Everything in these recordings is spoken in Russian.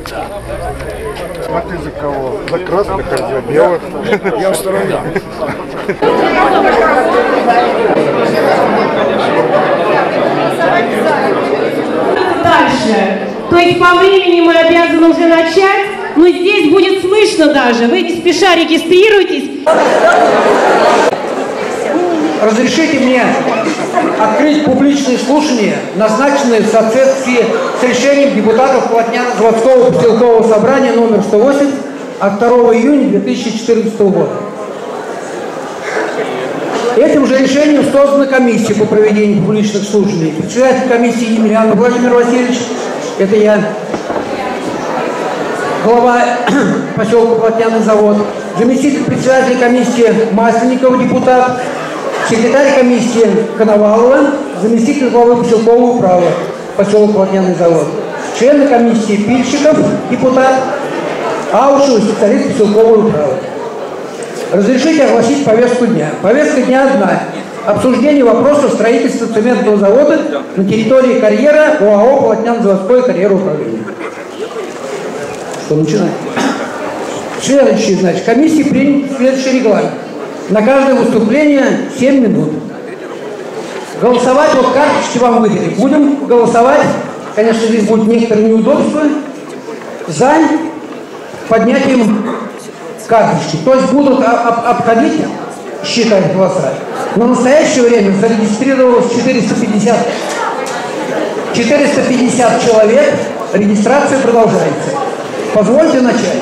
А ты за кого? За красных, а за белых? Я в стороне. Дальше. То есть по времени мы обязаны уже начать, но здесь будет слышно даже. Вы не спеша регистрируйтесь. Разрешите мне открыть публичные слушания, назначенные в соответствии с решением депутатов Плотняно-Заводского поселкового собрания номер 108 от 2 июня 2014 года. Этим же решением создана комиссия по проведению публичных слушаний. Председатель комиссии Емельянов Владимир Васильевич, это я, глава поселка Плотняный завод, заместитель председателя комиссии Масленников, депутат, секретарь комиссии Коновалова, заместитель главы поселкового управы поселок Плотняный завод, члены комиссии Пильщиков, депутат, Аушев, специалист поселковой управы. Разрешите огласить повестку дня. Повестка дня одна. Обсуждение вопросов строительства цементного завода на территории карьера ОАО «Плотняно-заводское карьероуправление». Что, начинаем? Следующее, значит, комиссии принят следующий регламент. На каждое выступление 7 минут. Голосовать, вот карточки вам выдали. Будем голосовать, конечно, здесь будут некоторые неудобства, за поднятием карточки. То есть будут обходить, считать голоса. Но в настоящее время зарегистрировалось 450 человек. Регистрация продолжается. Позвольте начать.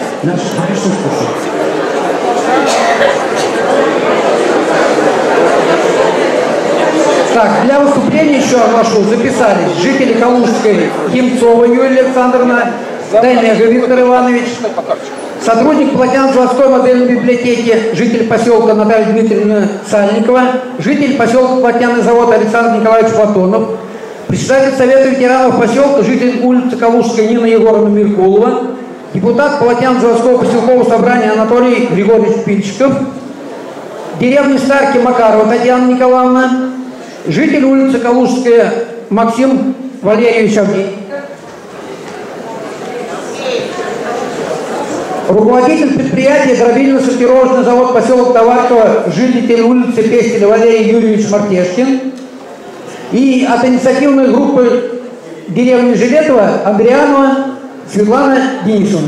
Так, для выступления еще оглашу, записались жители Калужской Химцова Юлия Александровна, Дальнега Виктор Иванович, сотрудник Плотняно-Заводской модельной библиотеки, житель поселка Наталья Дмитриевна Сальникова, житель поселка Плотняный завод Александр Николаевич Платонов, председатель Совета ветеранов поселка, житель улицы Калужской Нина Егоровна Меркулова, депутат Плотняно-Заводского поселкового собрания Анатолий Григорьевич Пильчиков, деревни Старки Макарова Татьяна Николаевна, житель улицы Калужская Максим Валерьевич Авдей, руководитель предприятия дробильно-сортировочный завод поселок Товарково, житель улицы Пестеля Валерий Юрьевич Мартешкин, и от инициативной группы деревни Жилетова Андрианова Светлана Денисовна.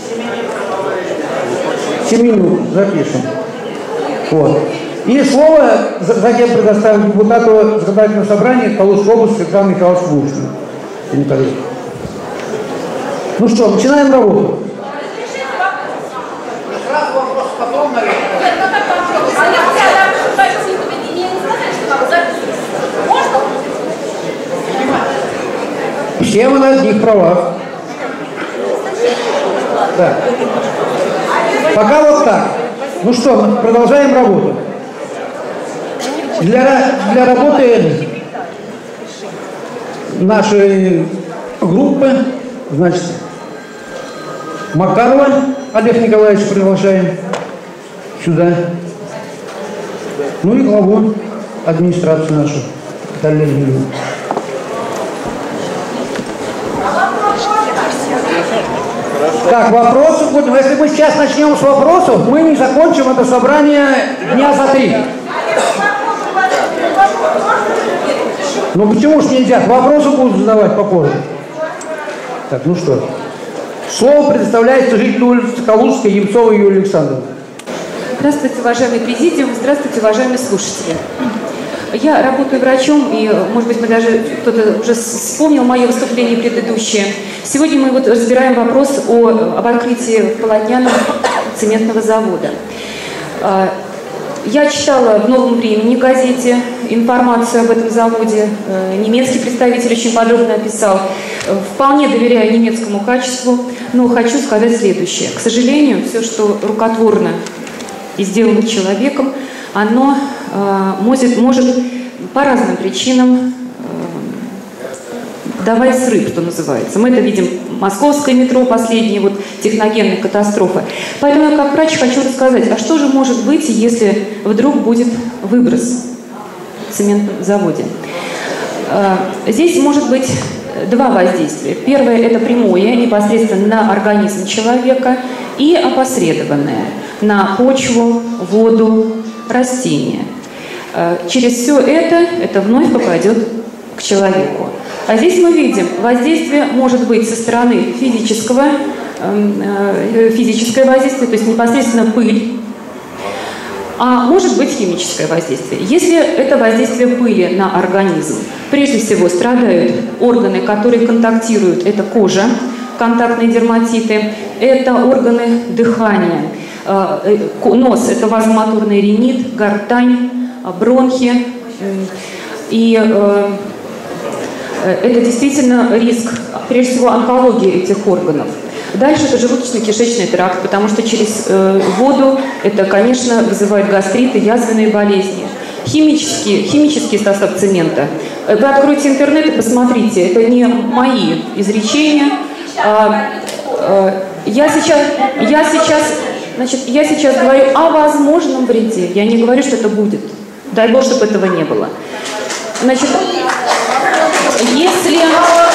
Семеню запишем. Вот. И слово затем предоставим депутату законодательного собрания Калужской области Светлане Николаевичу Лучину. Ну что, начинаем работу. Сразу вопрос потом, наверное. Нет, ну так вопрос. А нельзя обсуждать с ними, не сказать, что надо записывать. Можно? Все мы на одних правах. Так. Пока вот так. Ну что, продолжаем работу. Для работы нашей группы, значит, Макарова Олег Николаевич приглашаем сюда. Ну и главу администрации нашу, Наталью Юрьевну. Так, вопросы будем. Если мы сейчас начнем с вопросов, мы не закончим это собрание дня за 3. Ну почему ж нельзя? Вопросы будут задавать попозже. Так, ну что. Слово предоставляется жителю улицы Калужской Емцовой Юлии Александровне. Здравствуйте, уважаемый президиум. Здравствуйте, уважаемые слушатели. Я работаю врачом, и, может быть, мы даже кто-то уже вспомнил мое выступление предыдущее. Сегодня мы вот разбираем вопрос об открытии в Полотняном цементного завода. Я читала в «Новом времени» газете информацию об этом заводе. Немецкий представитель очень подробно описал. Вполне доверяю немецкому качеству, но хочу сказать следующее. К сожалению, все, что рукотворно и сделано человеком, оно может по разным причинам давать срыв, что называется. Мы это видим в московское метро, последние вот техногенные катастрофы. Поэтому я как врач хочу рассказать, а что же может быть, если вдруг будет выброс в цементном заводе? Здесь может быть два воздействия. Первое – это прямое, непосредственно на организм человека, и опосредованное – на почву, воду, растения. Через все это вновь попадет к человеку. А здесь мы видим, воздействие может быть со стороны физическое воздействие, то есть непосредственно пыль, а может быть химическое воздействие. Если это воздействие пыли на организм, прежде всего страдают органы, которые контактируют, это кожа, контактные дерматиты, это органы дыхания, нос, это вазомоторный ринит, гортань, бронхи. И это действительно риск, прежде всего, онкологии этих органов. Дальше это желудочно-кишечный тракт, потому что через воду это, конечно, вызывает гастриты, язвенные болезни. Химический состав цемента. Вы откройте интернет и посмотрите, это не мои изречения. Я сейчас говорю о возможном вреде. Я не говорю, что это будет. Дай Бог, чтобы этого не было. Значит, если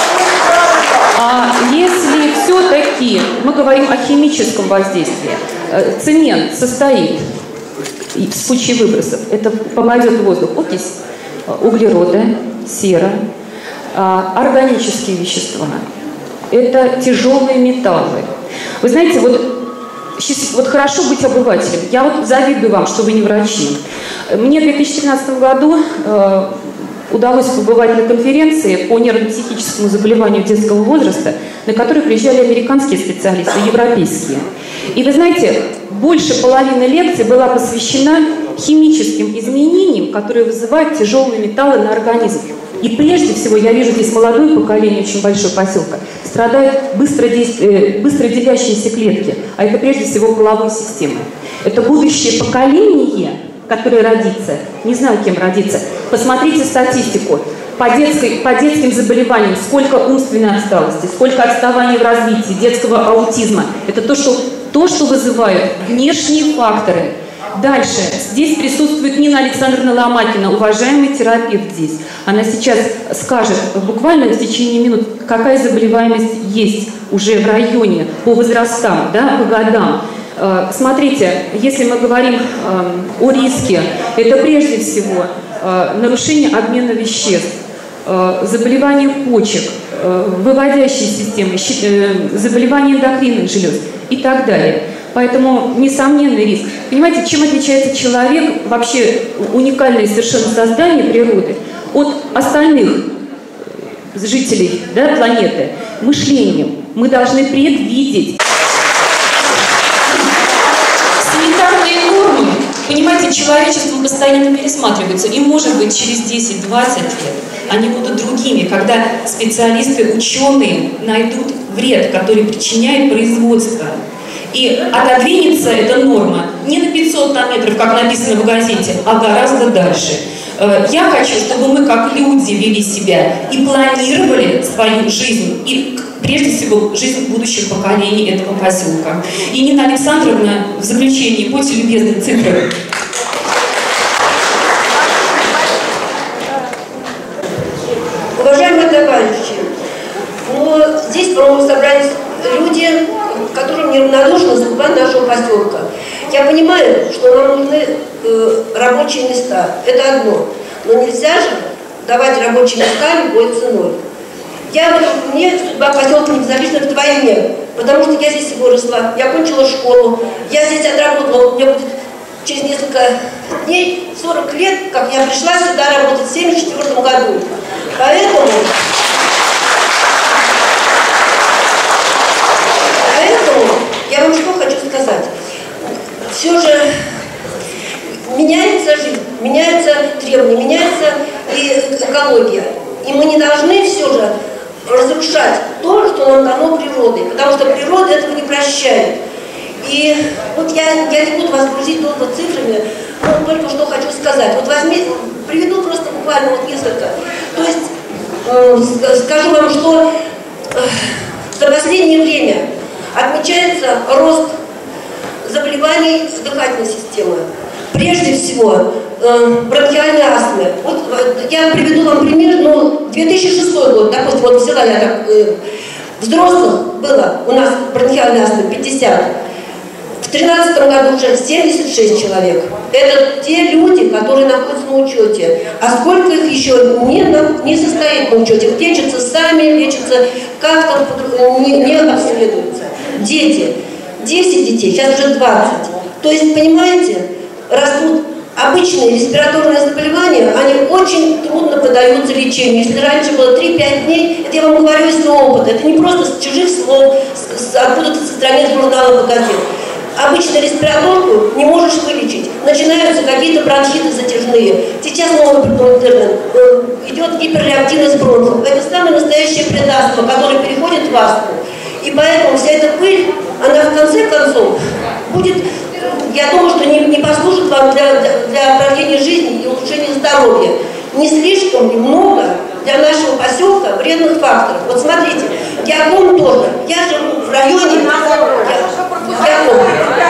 все-таки мы говорим о химическом воздействии, цемент состоит в случае выбросов, это попадет в воздух окись углерода, сера, органические вещества, это тяжелые металлы. Вы знаете, вот хорошо быть обывателем. Я вот завидую вам, что вы не врачи. Мне в 2013 году удалось побывать на конференции по нервно-психическому заболеванию детского возраста, на которой приезжали американские специалисты, европейские. И вы знаете, больше половины лекции была посвящена химическим изменениям, которые вызывают тяжелые металлы на организм. И прежде всего, я вижу здесь молодое поколение, очень большое поселка, страдают быстро делящиеся клетки, а это прежде всего половой системы. Это будущее поколение, которое родится, не знаю, кем родится. Посмотрите статистику по детским заболеваниям, сколько умственной отсталости, сколько отставаний в развитии, детского аутизма. Это то, что вызывают внешние факторы. Дальше. Здесь присутствует Нина Александровна Ломакина, уважаемый терапевт здесь. Она сейчас скажет буквально в течение минут, какая заболеваемость есть уже в районе по возрастам, да, по годам. Смотрите, если мы говорим о риске, это прежде всего нарушение обмена веществ, заболевания почек, выводящей системы, заболевания эндокринных желез и так далее. Поэтому несомненный риск. Понимаете, чем отличается человек, вообще уникальное совершенно создание природы, от остальных жителей, да, планеты? Мышлением. Мы должны предвидеть. Санитарные нормы, понимаете, человечеством постоянно пересматриваются. И, может быть, через 10-20 лет они будут другими, когда специалисты, ученые найдут вред, который причиняет производство. И отодвинется эта норма не на 500 метров, как написано в газете, а гораздо дальше. Я хочу, чтобы мы как люди вели себя и планировали свою жизнь, и прежде всего жизнь будущих поколений этого поселка. И Нина Александровна, в заключении, будьте любезны, цифры. Уважаемые товарищи, здесь, по-моему, собрались люди, которым неравнодушна судьба нашего поселка. Я понимаю, что нам нужны рабочие места. Это одно. Но нельзя же давать рабочие места любой ценой. Мне судьба поселка не безразлична вдвойне, потому что я здесь выросла, я окончила школу, я здесь отработала, у меня будет через несколько дней 40 лет, как я пришла сюда работать в 1974 году. Поэтому я вам что хочу сказать. Все же меняется жизнь, меняются требования, меняется и экология. И мы не должны все же разрушать то, что нам дано природой, потому что природа этого не прощает. И вот я не буду вас грузить долго цифрами, но только что хочу сказать. Вот приведу просто буквально несколько. То есть скажу вам, что за последнее время отмечается рост заболеваний дыхательной системы, Прежде всего, бронхиальной астмы. Вот я приведу вам пример, 2006 год, допустим, вот взяла я так, взрослых было у нас бронхиальной астмы 50. В 2013 году уже 76 человек. Это те люди, которые находятся на учете. А сколько их еще не состоит на учете? Лечатся сами, лечатся как-то не обследуются. Дети. 10 детей, сейчас уже 20. То есть, понимаете, растут обычные респираторные заболевания, они очень трудно поддаются лечению. Если раньше было 3-5 дней, это я вам говорю из своего опыта, это не просто с чужих слов, откуда-то со страниц журналов и газет. Обычно респираторку не можешь вылечить. Начинаются какие-то бронхиты затяжные. Сейчас новый придуман термин. Идет гиперреактивность бронхов. Это самое настоящее предастма, которое переходит в астму. И поэтому вся эта пыль, она в конце концов будет, я думаю, что не послужит вам для продления жизни и улучшения здоровья. Не слишком ли много для нашего поселка вредных факторов? Вот смотрите, Геоком тоже. Я живу в районе Геоком.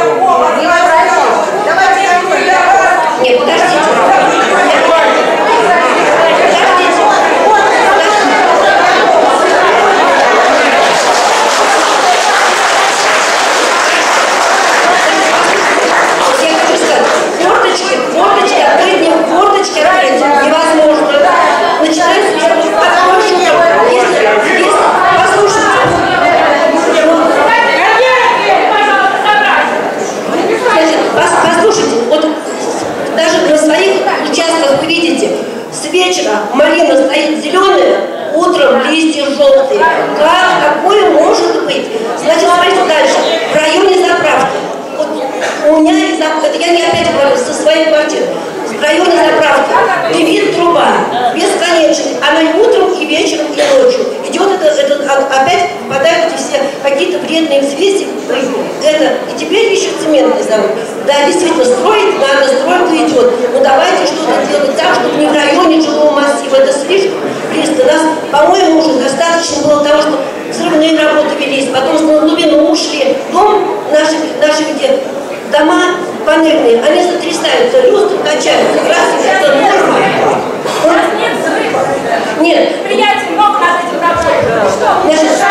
Нет, подождите. Форточки открыть невозможно. Начинается послушайте, вот даже на своих участках вы видите, с вечера малина стоит зеленая, утром листья желтые. Какое может быть? Значит, смотрите дальше. В районе заправки. Вот у меня, это я не опять говорю, со своей квартиры. В районе заправки ревит труба, бесконечный. Она и утром, и вечером, и ночью. Идет опять попадают эти все какие-то вредные взвеси. И теперь еще цементный завод. Да, действительно, строить надо, стройка идет. Но давайте что-то делать так, чтобы не в районе жилого массива. Это слишком близко. Нас, по-моему, уже достаточно было того, что взрывные работы велись, потом на глубину ушли. Дом, наши где дома панельные, они сотрясаются, люстры качаются, красные, это норма. Нет взрыва. Нет. Приятель много над этим работает. Что?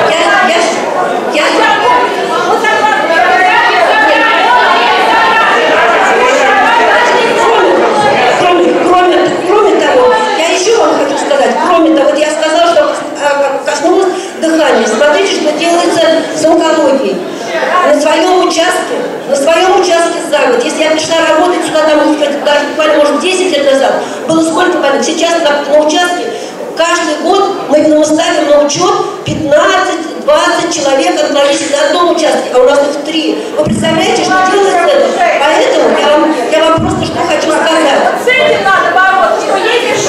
Кроме того, я еще вам хочу сказать, кроме того, вот я сказала, что коснулось дыхания. Смотрите, что делается с онкологией. На своем участке за год, если я пришла работать сюда, там, даже буквально, может, 10 лет назад, было сколько больных. Сейчас на участке каждый год мы ставим на учет 15-20 человек отклонились на одном участке, а у нас их 3. Вы представляете, что делается это? Поэтому я вам просто что хочу сказать. С этим надо бороться, что есть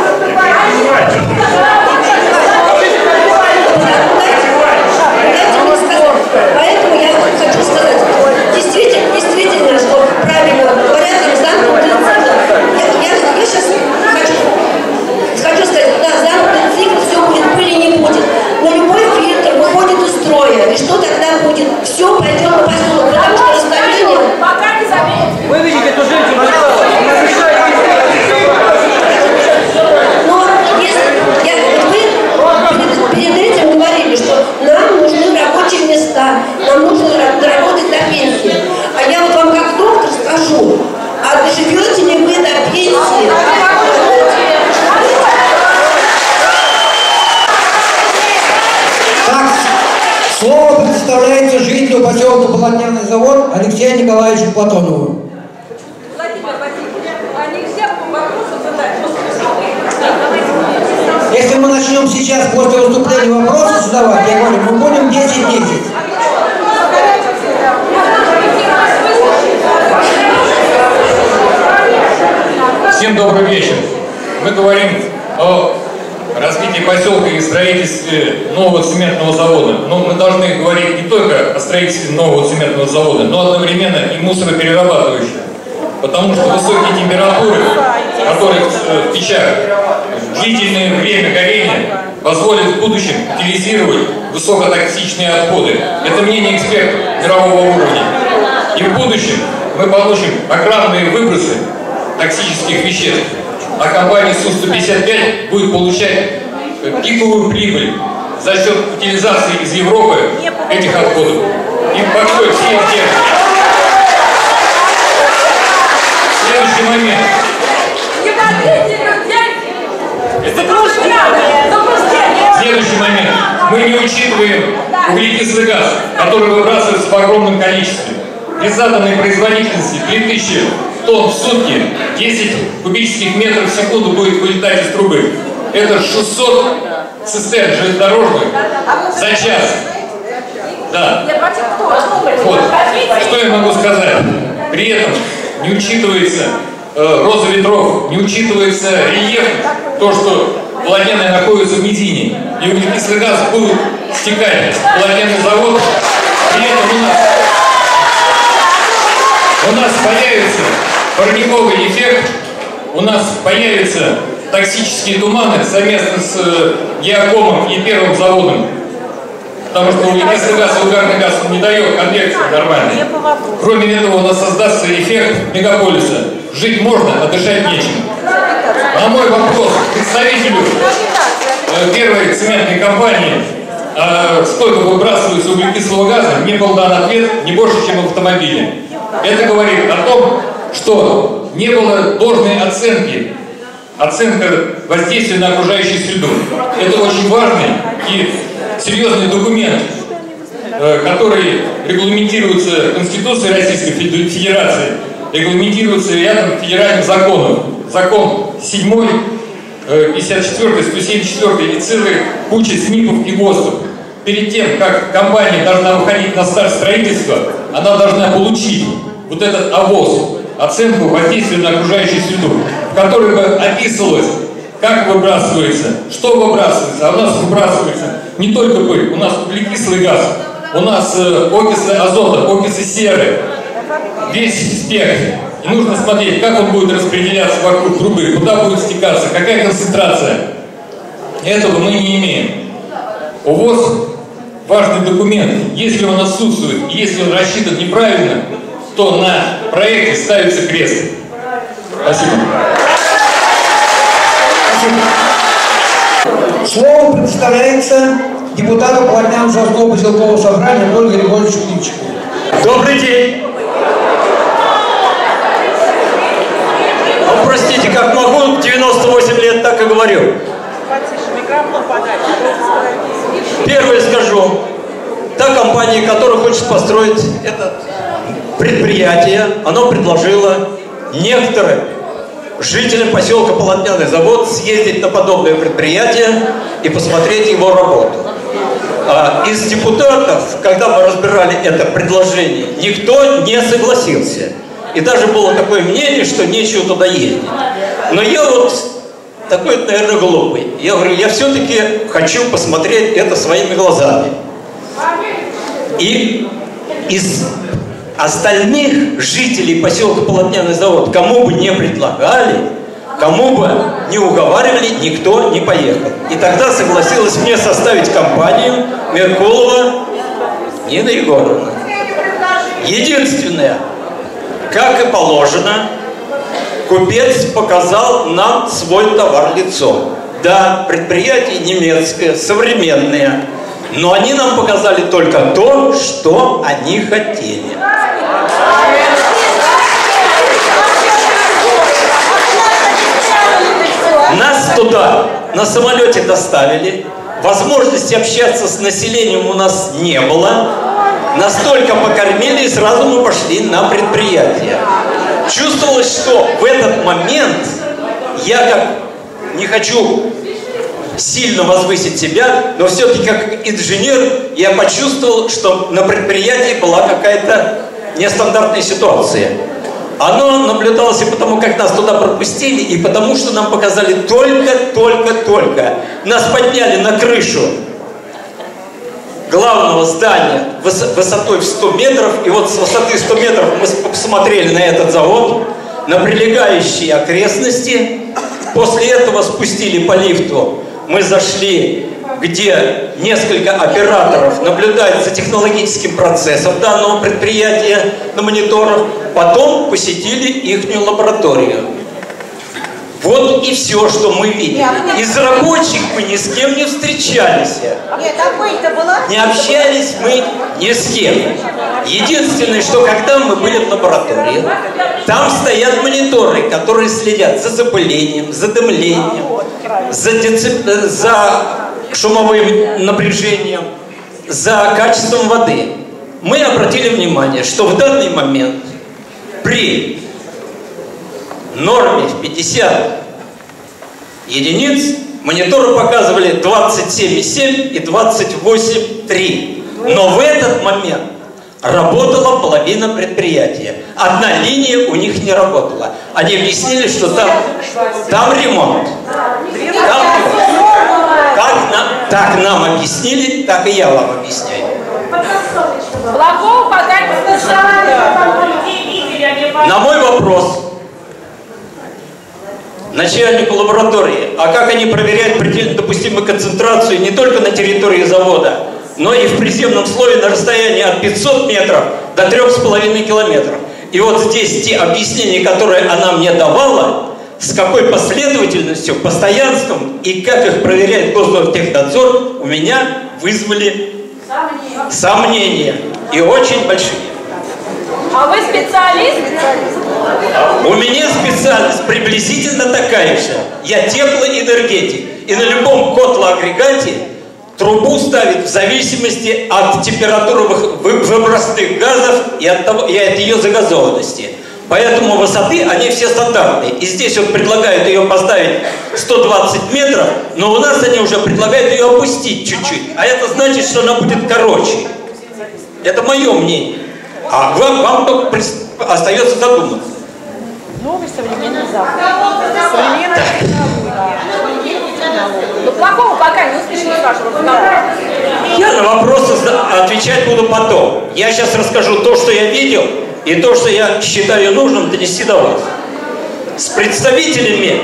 Поэтому я хочу сказать, действительно, что правильно говорят, замкнутый цикл. Я сейчас хочу сказать, да, замкнутый цикл, все будет, пыли не будет. Но любой фильтр выходит из строя. И что тогда будет? Все пойдет на поселок, потому что расстояние... Пока не заметили. Выведите эту женщину, пожалуйста. Но если вы перед этим говорили, что нам нужны рабочие места, нам нужно доработать до пенсии. А я вот вам как доктор скажу, а доживете ли вы до пенсии? Так, слово предоставляется жителю поселка Полотняный завод Алексею Николаевичу Платонову. Владимир Васильевич, а нельзя по вопросам задать? Если мы начнем сейчас после выступления вопросы задавать, я говорю, мы будем 10-10. Всем добрый вечер. Мы говорим о развитии поселка и строительстве нового цементного завода. Но мы должны говорить не только о строительстве нового цементного завода, но одновременно и мусороперерабатывающего. Потому что высокие температуры, которые в печах, длительное время горения позволят в будущем утилизировать высокотоксичные отходы. Это мнение экспертов мирового уровня. И в будущем мы получим огромные выбросы токсических веществ, а компания Су-155 будет получать пиковую прибыль за счет утилизации из Европы этих отходов. И подходит все эти. Следующий момент. Следующий момент. Мы не учитываем углекислый газ, который выбрасывается в огромном количестве. При заданной производительности 3000 тонн в сутки 10 кубических метров в секунду будет вылетать из трубы. Это 600 цистерн железнодорожных за час. Да. Вот. Что я могу сказать? При этом не учитывается роза ветров, не учитывается рельеф, то, что полотняные находятся в низине, и углекислый газ будет стекать в полотняный завод. При этом у нас появится парниковый эффект, у нас появятся токсические туманы совместно с Геокомом и Первым заводом. Потому что углекислый газ и угарный газ не дает конвекции нормальной. Кроме этого, у нас создастся эффект мегаполиса. Жить можно, а дышать нечем. На мой вопрос представителю первой цементной компании, сколько выбрасывается углекислого газа, мне был дан ответ не больше, чем в автомобиле. Это говорит о том, что не было должной оценка воздействия на окружающую среду. Это очень важный и серьезный документ, который регламентируется Конституцией Российской Федерации, регламентируется рядом федеральных законов. Закон 7, 54, 174 и целая куча СНИПов и ГОСТов. Перед тем, как компания должна выходить на старт строительства, она должна получить вот этот ОВОС, оценку воздействия на окружающую среду, в которой бы описывалось, как выбрасывается, что выбрасывается. А у нас выбрасывается не только пыль, у нас углекислый газ, у нас окиси азота, окиси серы, весь спектр. И нужно смотреть, как он будет распределяться вокруг трубы, куда будет стекаться, какая концентрация. Этого мы не имеем. ОВОС – важный документ. Если он отсутствует, и если он рассчитан неправильно, то на проекте ставится крест. Спасибо. Слово предоставляется депутату Полотняно-Зарского поселкового собрания Анатолию Григорьевичу Климчику. Добрый день. Ну, простите, как могу, 98 лет так и говорю. Первое скажу. Та компания, которая хочет построить это предприятие, оно предложило некоторым жителям поселка Полотняный завод съездить на подобное предприятие и посмотреть его работу. Из депутатов, когда мы разбирали это предложение, никто не согласился. И даже было такое мнение, что нечего туда ездить. Но я вот такой, наверное, глупый. Я говорю, я все-таки хочу посмотреть это своими глазами. И из остальных жителей поселка Полотняный завод, кому бы не предлагали, кому бы не уговаривали, никто не поехал. И тогда согласилась мне составить компанию Меркулова Нина Егоровна. Единственное, как и положено, купец показал нам свой товар-лицо. Да, предприятие немецкое, современное, но они нам показали только то, что они хотели. Нас туда на самолете доставили, возможности общаться с населением у нас не было, настолько покормили, и сразу мы пошли на предприятие. Чувствовалось, что в этот момент я как не хочу сильно возвысить себя, но все-таки как инженер я почувствовал, что на предприятии была какая-то нестандартная ситуация. Оно наблюдалось и потому, как нас туда пропустили, и потому, что нам показали только. Нас подняли на крышу главного здания высотой в 100 метров, и вот с высоты 100 метров мы посмотрели на этот завод, на прилегающие окрестности. После этого спустили по лифту, мы зашли, где несколько операторов наблюдают за технологическим процессом данного предприятия на мониторах. потом посетили ихнюю лабораторию. Вот и все, что мы видели. Из рабочих мы ни с кем не встречались. Нет, а вы-то была? Не общались мы ни с кем. Единственное, что когда мы были в лаборатории, там стоят мониторы, которые следят за запылением, за дымлением, за шумовым напряжением, за качеством воды. Мы обратили внимание, что в данный момент при норме в 50 единиц мониторы показывали 27,7 и 28,3. Но в этот момент работала половина предприятия. Одна линия у них не работала. Они объяснили, что там ремонт. Так нам объяснили, так и я вам объясняю. На мой вопрос начальнику лаборатории, а как они проверяют предельно допустимую концентрацию не только на территории завода, но и в приземном слое на расстоянии от 500 метров до 3,5 километров. И вот здесь те объяснения, которые она мне давала, с какой последовательностью, постоянством и как их проверяет Госдоптехнадзор, у меня вызвали сомнения и очень большие. А вы специалист? У меня специальность приблизительно такая же. Я теплоэнергетик. И на любом котлоагрегате трубу ставит в зависимости от температуры выбросных газов и от ее загазованности. Поэтому высоты, они все стандартные. И здесь вот предлагают ее поставить 120 метров, но у нас они уже предлагают ее опустить чуть-чуть. А это значит, что она будет короче. Это мое мнение. А вам только остается задуматься. Новый современный Запад. Современная технология. Но плохого пока не услышали с вашего разговора. Я на вопросы отвечать буду потом. Я сейчас расскажу то, что я видел, и то, что я считаю нужным донести до вас. С представителями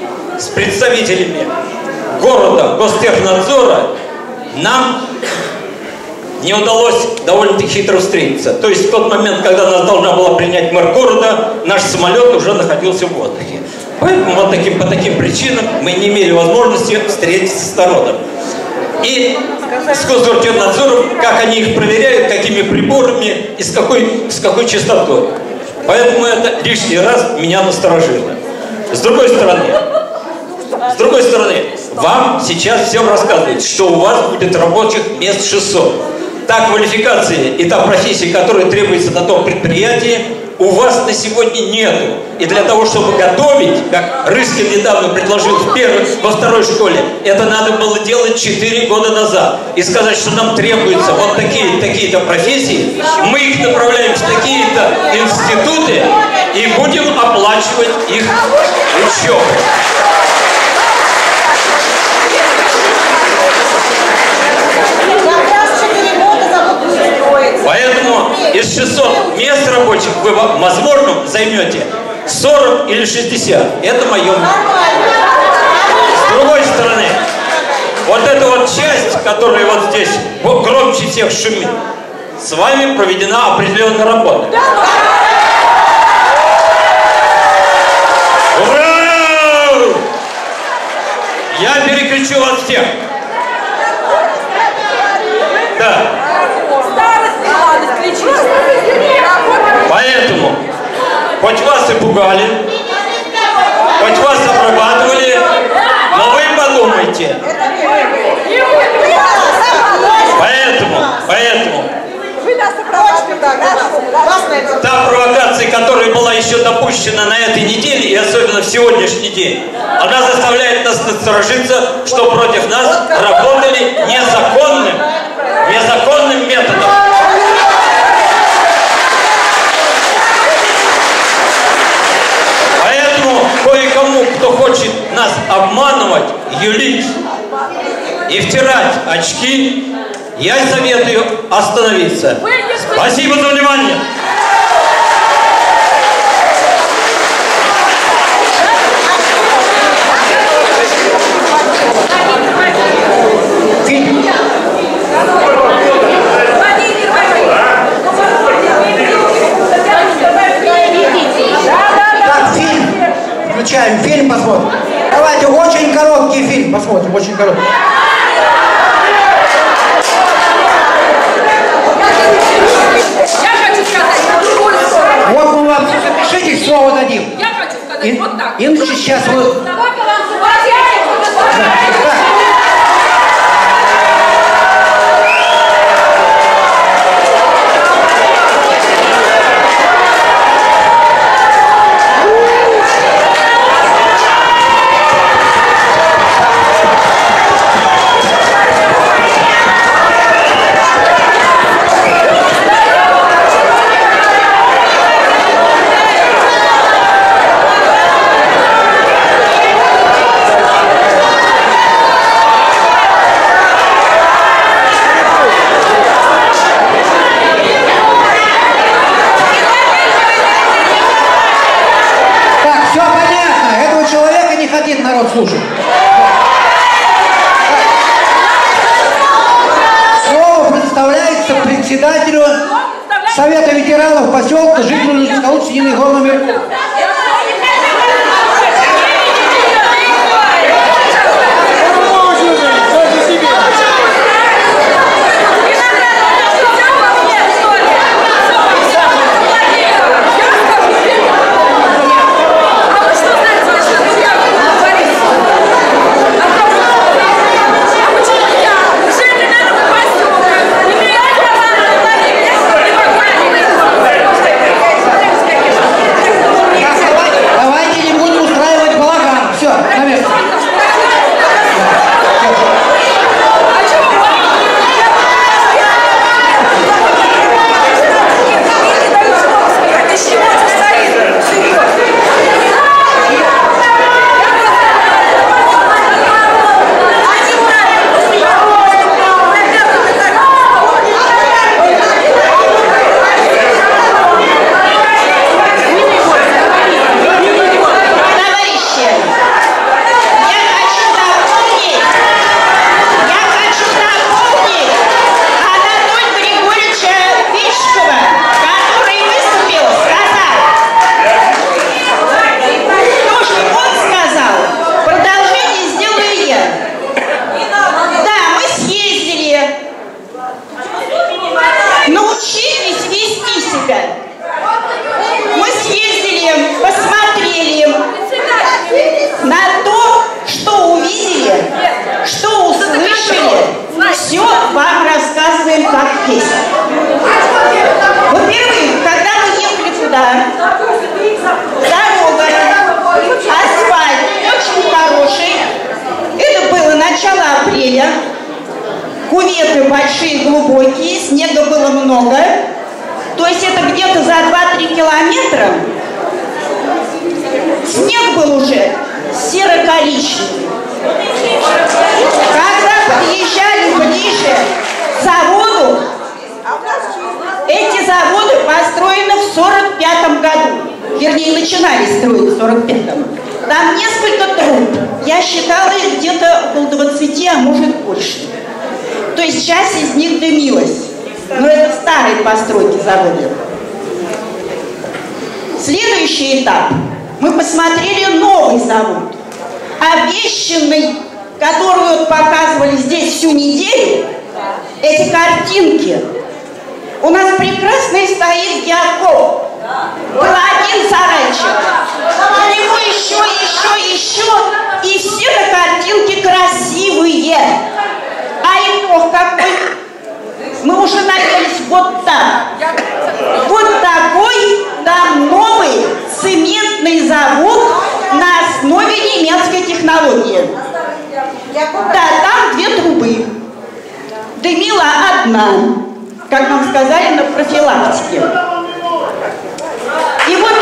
города, Гостехнадзора нам не удалось довольно-таки хитро встретиться. То есть в тот момент, когда нас должна была принять мэр города, наш самолет уже находился в воздухе. Поэтому вот по таким причинам мы не имели возможности встретиться с народом. И с Госдоптехнадзором, как они их проверяют, какими приборами и с какой частотой. Поэтому это лишний раз меня насторожило. С другой стороны, вам сейчас всем рассказывают, что у вас будет рабочих мест 600. Та квалификация и та профессия, которая требуется на том предприятии, у вас на сегодня нету. И для того, чтобы готовить, как Рыскин недавно предложил во второй школе, это надо было делать 4 года назад. И сказать, что нам требуются вот такие-то профессии, мы их направляем в такие-то институты и будем оплачивать их учебу. Поэтому из 600 мест рабочих вы, возможно, займете 40 или 60. Это мое мнение. С другой стороны, вот эта вот часть, которая вот здесь громче всех шумит, с вами проведена определенная работа. Ура! Я перекричу вас всех. Да. Поэтому, хоть вас и пугали, хоть вас обрабатывали, но вы подумайте. Поэтому та провокация, которая была еще допущена на этой неделе, и особенно в сегодняшний день, она заставляет нас насторожиться, что против нас работали незаконным методом. Кое-кому, кто хочет нас обманывать, юлить и втирать очки, я советую остановиться. Спасибо за внимание. посмотрим, очень короткий. Я хочу сказать на другую сторону. Вот мы вам запишите, слово дадим. Я хочу сказать вот так. Иначе сейчас вот... Народ слушает. Слово предоставляется председателю Совета ветеранов поселка, жителю Скалуцкой Нины Горномирку. Куветы большие, глубокие, снега было много. То есть это где-то за 2-3 километра снег был уже серо-коричневый. Когда подъезжали ближе к заводу, эти заводы построены в 45-м году. Вернее, начинали строить в 45-м. Там несколько труб. Я считала их где-то около 20, а может больше. То есть часть из них дымилась. Но это старые постройки завода. Следующий этап. Мы посмотрели новый завод. Обещанный, который вот показывали здесь всю неделю, эти картинки. У нас прекрасный стоит геокоп. Был один сарайчик. У него еще. И все на картинке красивые. А итог какой? Мы уже находились вот так. Вот такой там новый цементный завод на основе немецкой технологии. Да, там 2 трубы. Дымила одна, как нам сказали, на профилактике. И вот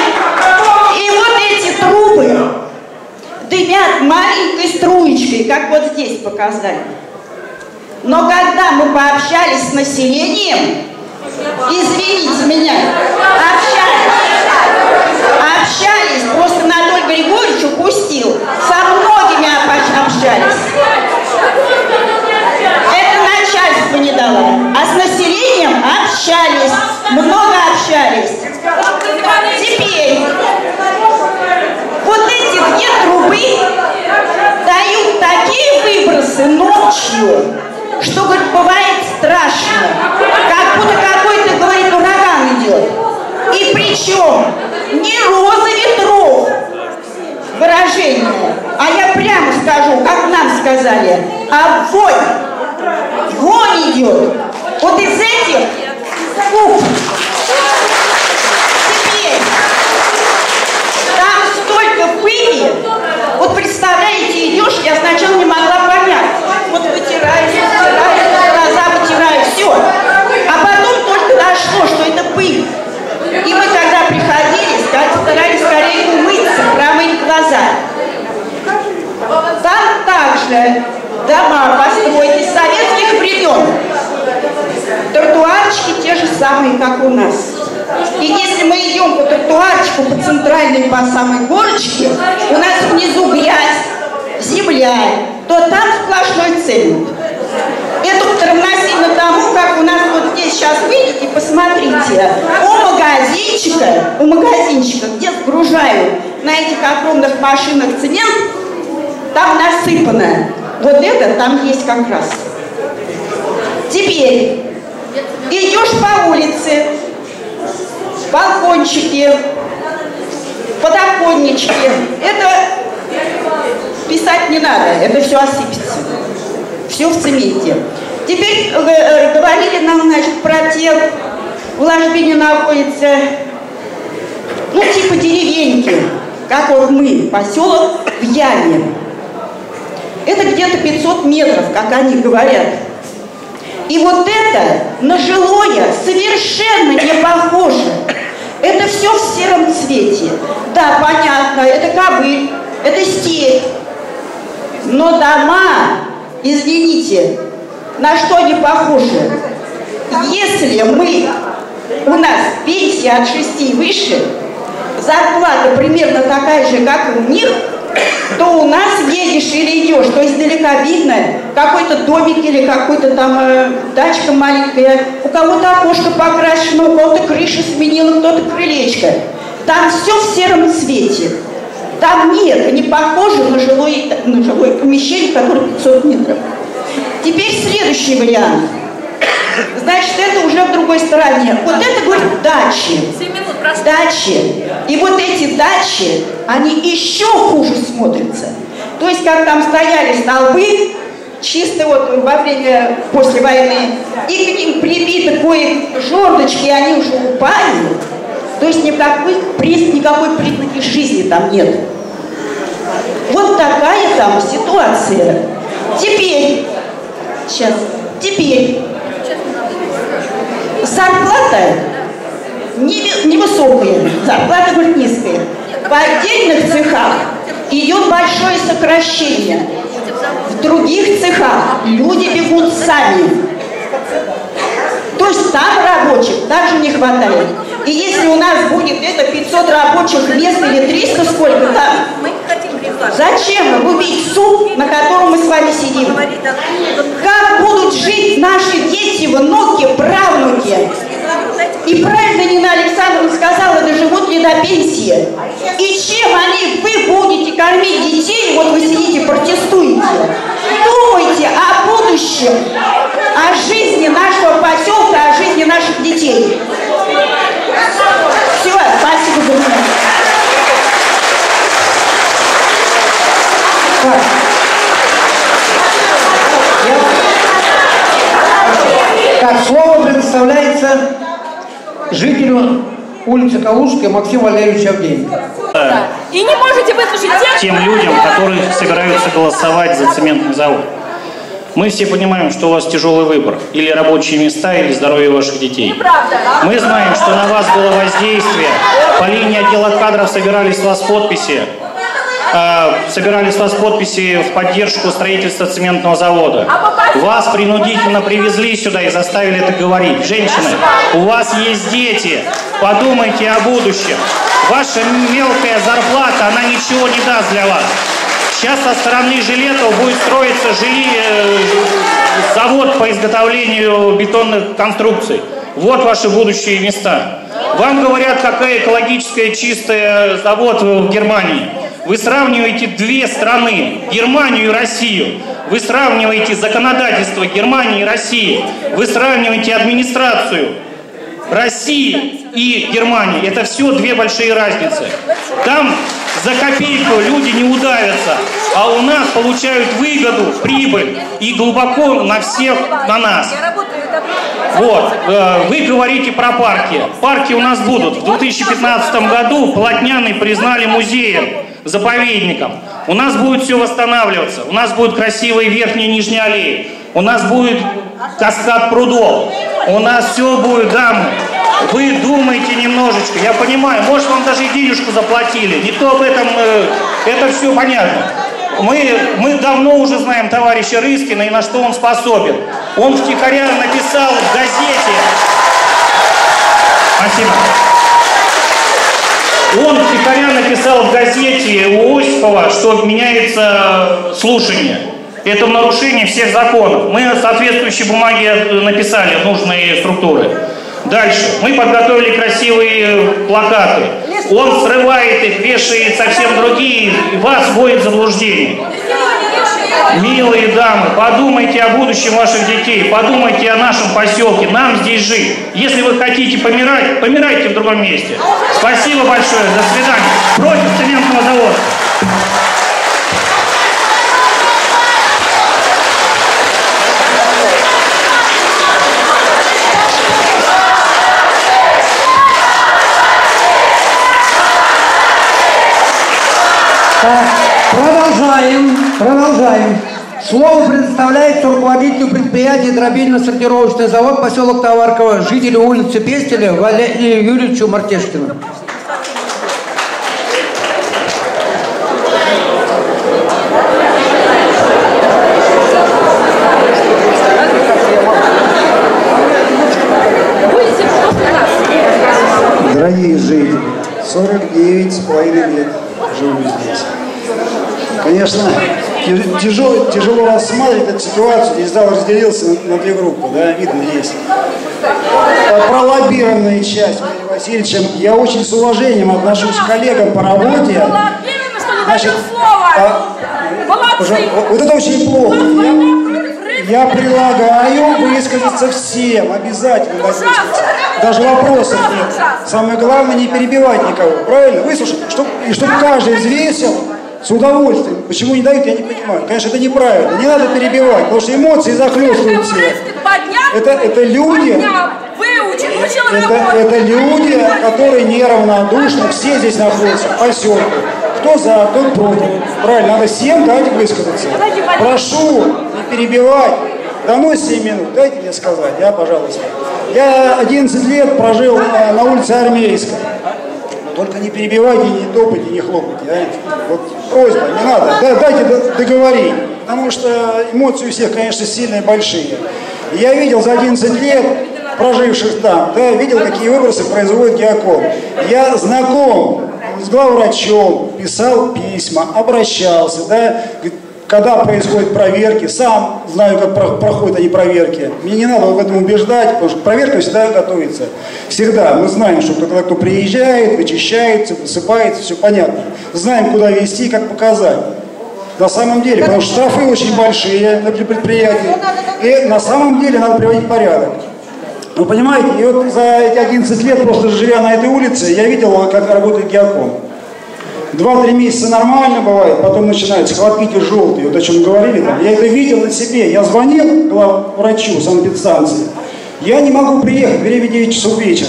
эти трубы дымят маленькой струечкой, как вот здесь показали. Но когда мы пообщались с населением, извините меня, общались, просто Анатолий Григорьевич упустил, со многими общались. Это начальство не дало. А с населением общались, много общались. Теперь вот эти 2 трубы дают такие Причем не роза ветров выражение, а я прямо скажу, как нам сказали, а вонь. Вонь идет. Вот из этих куб. Теперь там столько пыли. Вот представляете, идешь, я сначала не могла понять. Вот вытираю, глаза вытираю, все. А потом только дошло, что это пыль. И мы когда приходили, старались скорее умыться, промыть глаза. Там также дома постройки советских времен. Тротуарчики те же самые, как у нас. И если мы идем по тротуарчику, по центральной, по самой горочке, у нас внизу грязь, земля, то там сплошной цемент. Это равносильно тому, как у нас вот здесь сейчас выйдете, посмотрите, у магазинчика, где сгружают на этих огромных машинах цемент, там насыпано. Вот это там есть как раз. Теперь идешь по улице, балкончики, подоконнички. Это писать не надо, это все осыпется. Все в цементе. Теперь говорили нам, значит, про те, в ложбине находится, ну, типа деревеньки, как вот мы, поселок в яме. Это где-то 500 метров, как они говорят. И вот это на жилое совершенно не похоже. Это все в сером цвете. Да, понятно, это ковыль, это степь. Но дома, извините, на что они похожи? Если у нас пенсия от 6 и выше, зарплата примерно такая же, как и у них, то у нас едешь или идешь, то издалека видно какой-то домик или какой-то там дачка маленькая, у кого-то окошко покрашено, у кого-то крыша сменила, кто-то крылечко. Там все в сером цвете. Там нет, не похоже на жилое помещение, которое 500 метров. Теперь следующий вариант. Значит, это уже в другой стороне. Вот это, говорит, дачи. Дачи. И вот эти дачи, они еще хуже смотрятся. То есть, как там стояли столбы, чисто вот во время, после войны, и каким прибиты жердочки, они уже упали. То есть никакой признаки жизни там нет. Вот такая там ситуация. Теперь зарплата невысокая, зарплата, говорит, низкая. В отдельных цехах идет большое сокращение. В других цехах люди бегут сами. То есть там рабочих также не хватает. И если у нас будет это 500 рабочих мест или 300, сколько там, зачем губить суп, на котором мы с вами сидим? Как будут жить наши дети, внуки, правнуки? И правильно Нина Александровна сказала, доживут ли до пенсии. И чем вы будете кормить детей, вот вы сидите, протестуете. Думайте о будущем, о жизни нашего поселка, о жизни наших детей. Все, спасибо за меня. Так, слово предоставляется жителю улицы Калужской Максиму Валерьевичу Авдеенко. И не можете выслушать тем людям, которые собираются голосовать за цементный завод. Мы все понимаем, что у вас тяжелый выбор. Или рабочие места, или здоровье ваших детей. Мы знаем, что на вас было воздействие. По линии отдела кадров собирались с вас подписи. В поддержку строительства цементного завода. Вас принудительно привезли сюда и заставили это говорить. Женщины, у вас есть дети. Подумайте о будущем. Ваша мелкая зарплата, она ничего не даст для вас. Сейчас со стороны Жилетов будет строиться завод по изготовлению бетонных конструкций. Вот ваши будущие места. Вам говорят, какая экологическая чистая завод в Германии. Вы сравниваете две страны, Германию и Россию. Вы сравниваете законодательство Германии и России. Вы сравниваете администрацию. России и Германии – это все две большие разницы. Там за копейку люди не удавятся, а у нас получают выгоду, прибыль и глубоко на всех, на нас. Вот, вы говорите про парки. Парки у нас будут. В 2015 году Полотняный признали музеем, заповедником. У нас будет все восстанавливаться. У нас будут красивые верхние и нижние аллеи. У нас будет каскад прудов. У нас все будет, дамы. Вы думаете немножечко. Я понимаю, может, вам даже и денежку заплатили. Никто об этом, это все понятно. Мы давно уже знаем товарища Рыскина и на что он способен. Он втихаря написал в газете. Спасибо. Он втихаря написал в газете у Осипова, что меняется слушание. Это нарушение всех законов. Мы соответствующие бумаги написали, нужные структуры. Дальше. Мы подготовили красивые плакаты. Он срывает их, вешает совсем другие, и вас вводит в заблуждение. Милые дамы, подумайте о будущем ваших детей, подумайте о нашем поселке, нам здесь жить. Если вы хотите помирать, помирайте в другом месте. Спасибо большое, до свидания. Против цементного завода. Продолжаем. Слово предоставляется руководителю предприятия «Дробильно-сортировочный завод», поселок Товарково, жителю улицы Пестеля Валерию Юрьевичу Мартешкину. Дорогие жители, 49,5 лет живу здесь. Конечно, тяжело рассматривать эту ситуацию. Здесь зал разделился на две группы, да, видно есть. Пролоббированная часть Валерия Васильевича. Я очень с уважением отношусь к коллегам по работе. Значит, вот это очень плохо. Я предлагаю высказаться всем, обязательно высказаться. Даже вопросов нет. Самое главное, не перебивать никого, правильно? Выслушать, и чтобы каждый взвесил с удовольствием. Почему не дают, я не понимаю. Конечно, это неправильно. Не надо перебивать, потому что эмоции захлестывают всех. Это люди, это люди, которые неравнодушны. Все здесь находятся, поселки. Кто за, кто против. Правильно, надо всем дать высказаться. Прошу не перебивать. Дано 7 минут, дайте мне сказать, пожалуйста. Я 11 лет прожил на улице Армейской. Только не перебивайте, не топайте, не хлопайте. Вот просьба, не надо. Дайте договорить. Потому что эмоции у всех, конечно, сильные, большие. Я видел за 11 лет, проживших там, видел, какие выбросы производит Геоком. Я знаком с главврачом, писал письма, обращался, когда происходят проверки, сам знаю, как проходят они проверки. Мне не надо в этом убеждать, потому что проверка всегда готовится. Всегда. Мы знаем, что когда кто приезжает, вычищается, высыпается, все понятно. Знаем, куда везти, как показать. На самом деле, потому что штрафы очень большие для предприятий. И на самом деле надо приводить порядок. Вы понимаете, и вот за эти 11 лет, просто живя на этой улице, я видел, как работает Геоком. 2-3 месяца нормально бывает, потом начинаются хлопки желтые, вот о чем говорили там. Я это видел на себе. Я звонил главврачу санэпидстанции. Я не могу приехать, время 9 часов вечера.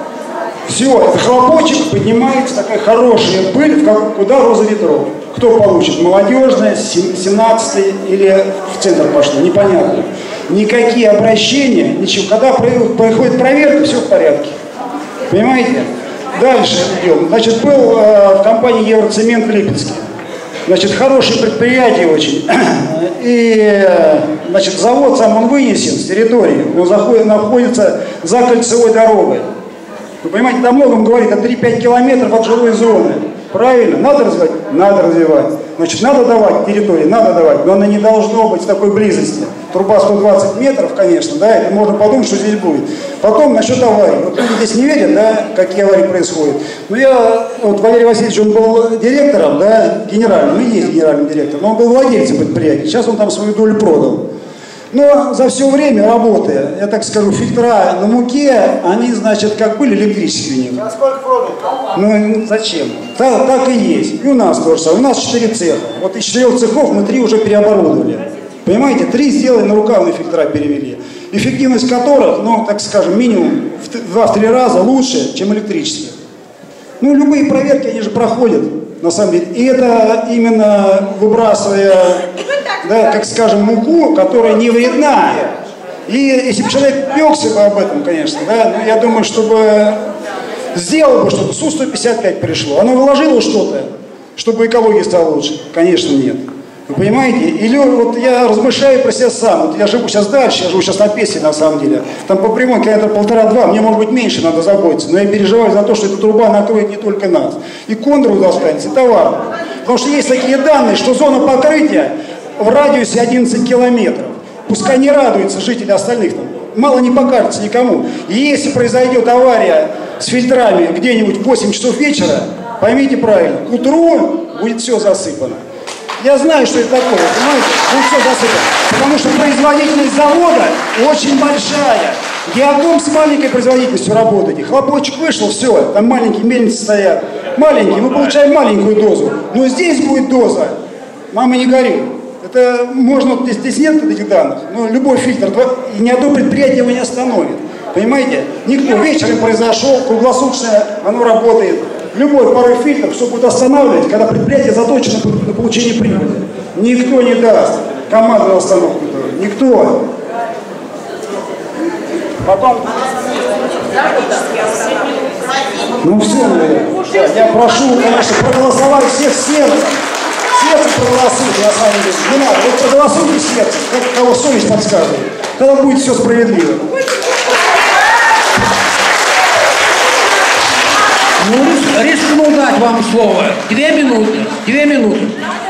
Все, этот хлопочек поднимается, такая хорошая пыль, куда роза ветров. Кто получит? Молодежная, 17-й или в центр пошло, непонятно. Никакие обращения, ничего. Когда происходит проверка, все в порядке. Понимаете? Дальше идем. Значит, был в компании Евроцемент в Липецке. Значит, хорошее предприятие очень. И, значит, завод сам он вынесен с территории. Он находится за кольцевой дорогой. Вы понимаете, там многом говорит, это 3-5 километров от жилой зоны. Правильно? Надо развивать? Надо развивать. Значит, надо давать территории? Надо давать. Но она не должна быть в такой близости. Труба 120 метров, конечно, это можно подумать, что здесь будет. Потом насчет аварий. Вот люди здесь не верят, какие аварии происходят. Но вот Валерий Васильевич, он был директором, генеральным, и есть генеральным директором, но он был владельцем предприятия. Сейчас он там свою долю продал. Но за все время работы, я так скажу, фильтра на муке, они, значит, как были электрические у них. А сколько продал? Ну, зачем? Так и есть. И у нас тоже самое. У нас 4 цеха. Вот из 4 цехов мы 3 уже переоборудовали. Понимаете, 3 сделали, на рукавные фильтра перевели. Эффективность которых, ну, так скажем, минимум в 2-3 раза лучше, чем электрические. Ну, любые проверки, они же проходят, на самом деле. И это именно выбрасывая, да, как скажем, муку, которая не вредна. И если бы человек пекся бы об этом, конечно, да, но я думаю, чтобы сделал бы что-то, Су-155 пришло, оно вложило что-то, чтобы экология стала лучше? Конечно, нет. Вы понимаете? Или вот я размышляю про себя сам. Вот я живу сейчас дальше, я живу сейчас на Песне, на самом деле. Там по прямой километра 1,5-2, мне, может быть, меньше надо заботиться. Но я переживаю за то, что эта труба накроет не только нас. И Кондору достанется, и товар. Потому что есть такие данные, что зона покрытия в радиусе 11 километров. Пускай не радуются жители остальных там. Мало не покажется никому. И если произойдет авария с фильтрами где-нибудь в 8 часов вечера, поймите правильно, к утру будет все засыпано. Я знаю, что это такое, понимаете? Ну, все засыпано. Потому что производительность завода очень большая. Геоком с маленькой производительностью работаете. Хлопочек вышел, все, там маленькие мельницы стоят. Маленькие, мы получаем маленькую дозу. Но здесь будет доза. Мама, не горюй. Это можно, здесь нет этих данных, но любой фильтр, и ни одно предприятие его не остановит. Понимаете? Никто. Вечером произошел, круглосуточно оно работает. Любой порой фильтр, что будет останавливать, когда предприятие заточено на получение прибыли. Никто не даст командную остановку. Никто. Потом... Ну все, наверное. Я прошу, конечно, проголосовать всех сердцем. Сердцем проголосуйте, на самом деле. Не надо. Вот проголосуйте сердцем, как кого совесть подсказывает. Тогда будет все справедливо. Ну, рискну дать вам слово. 2 минуты. 2 минуты.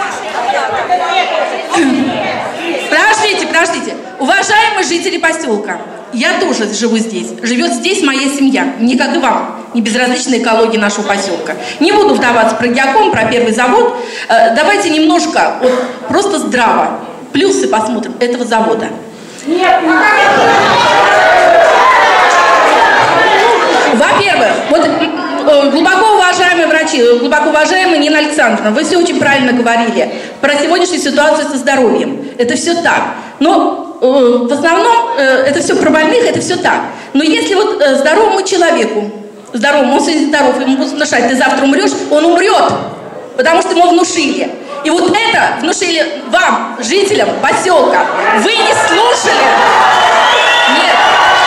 Подождите. Уважаемые жители поселка, я тоже живу здесь. Живет здесь моя семья. Мне, как и вам, не безразлична экология нашего поселка. Не буду вдаваться про геоком, про первый завод. Давайте немножко, вот, просто здраво, плюсы посмотрим этого завода. Нет. Во-первых, вот глубоко уважаемые врачи, глубоко уважаемая Нина Александровна, вы все очень правильно говорили про сегодняшнюю ситуацию со здоровьем. Это все так. Но в основном это все про больных, это все так. Но если вот здоровому человеку, он сегодня здоров, ему будут внушать, ты завтра умрешь, он умрет, потому что ему внушили. И вот это внушили вам, жителям поселка. Вы не слушали. Нет.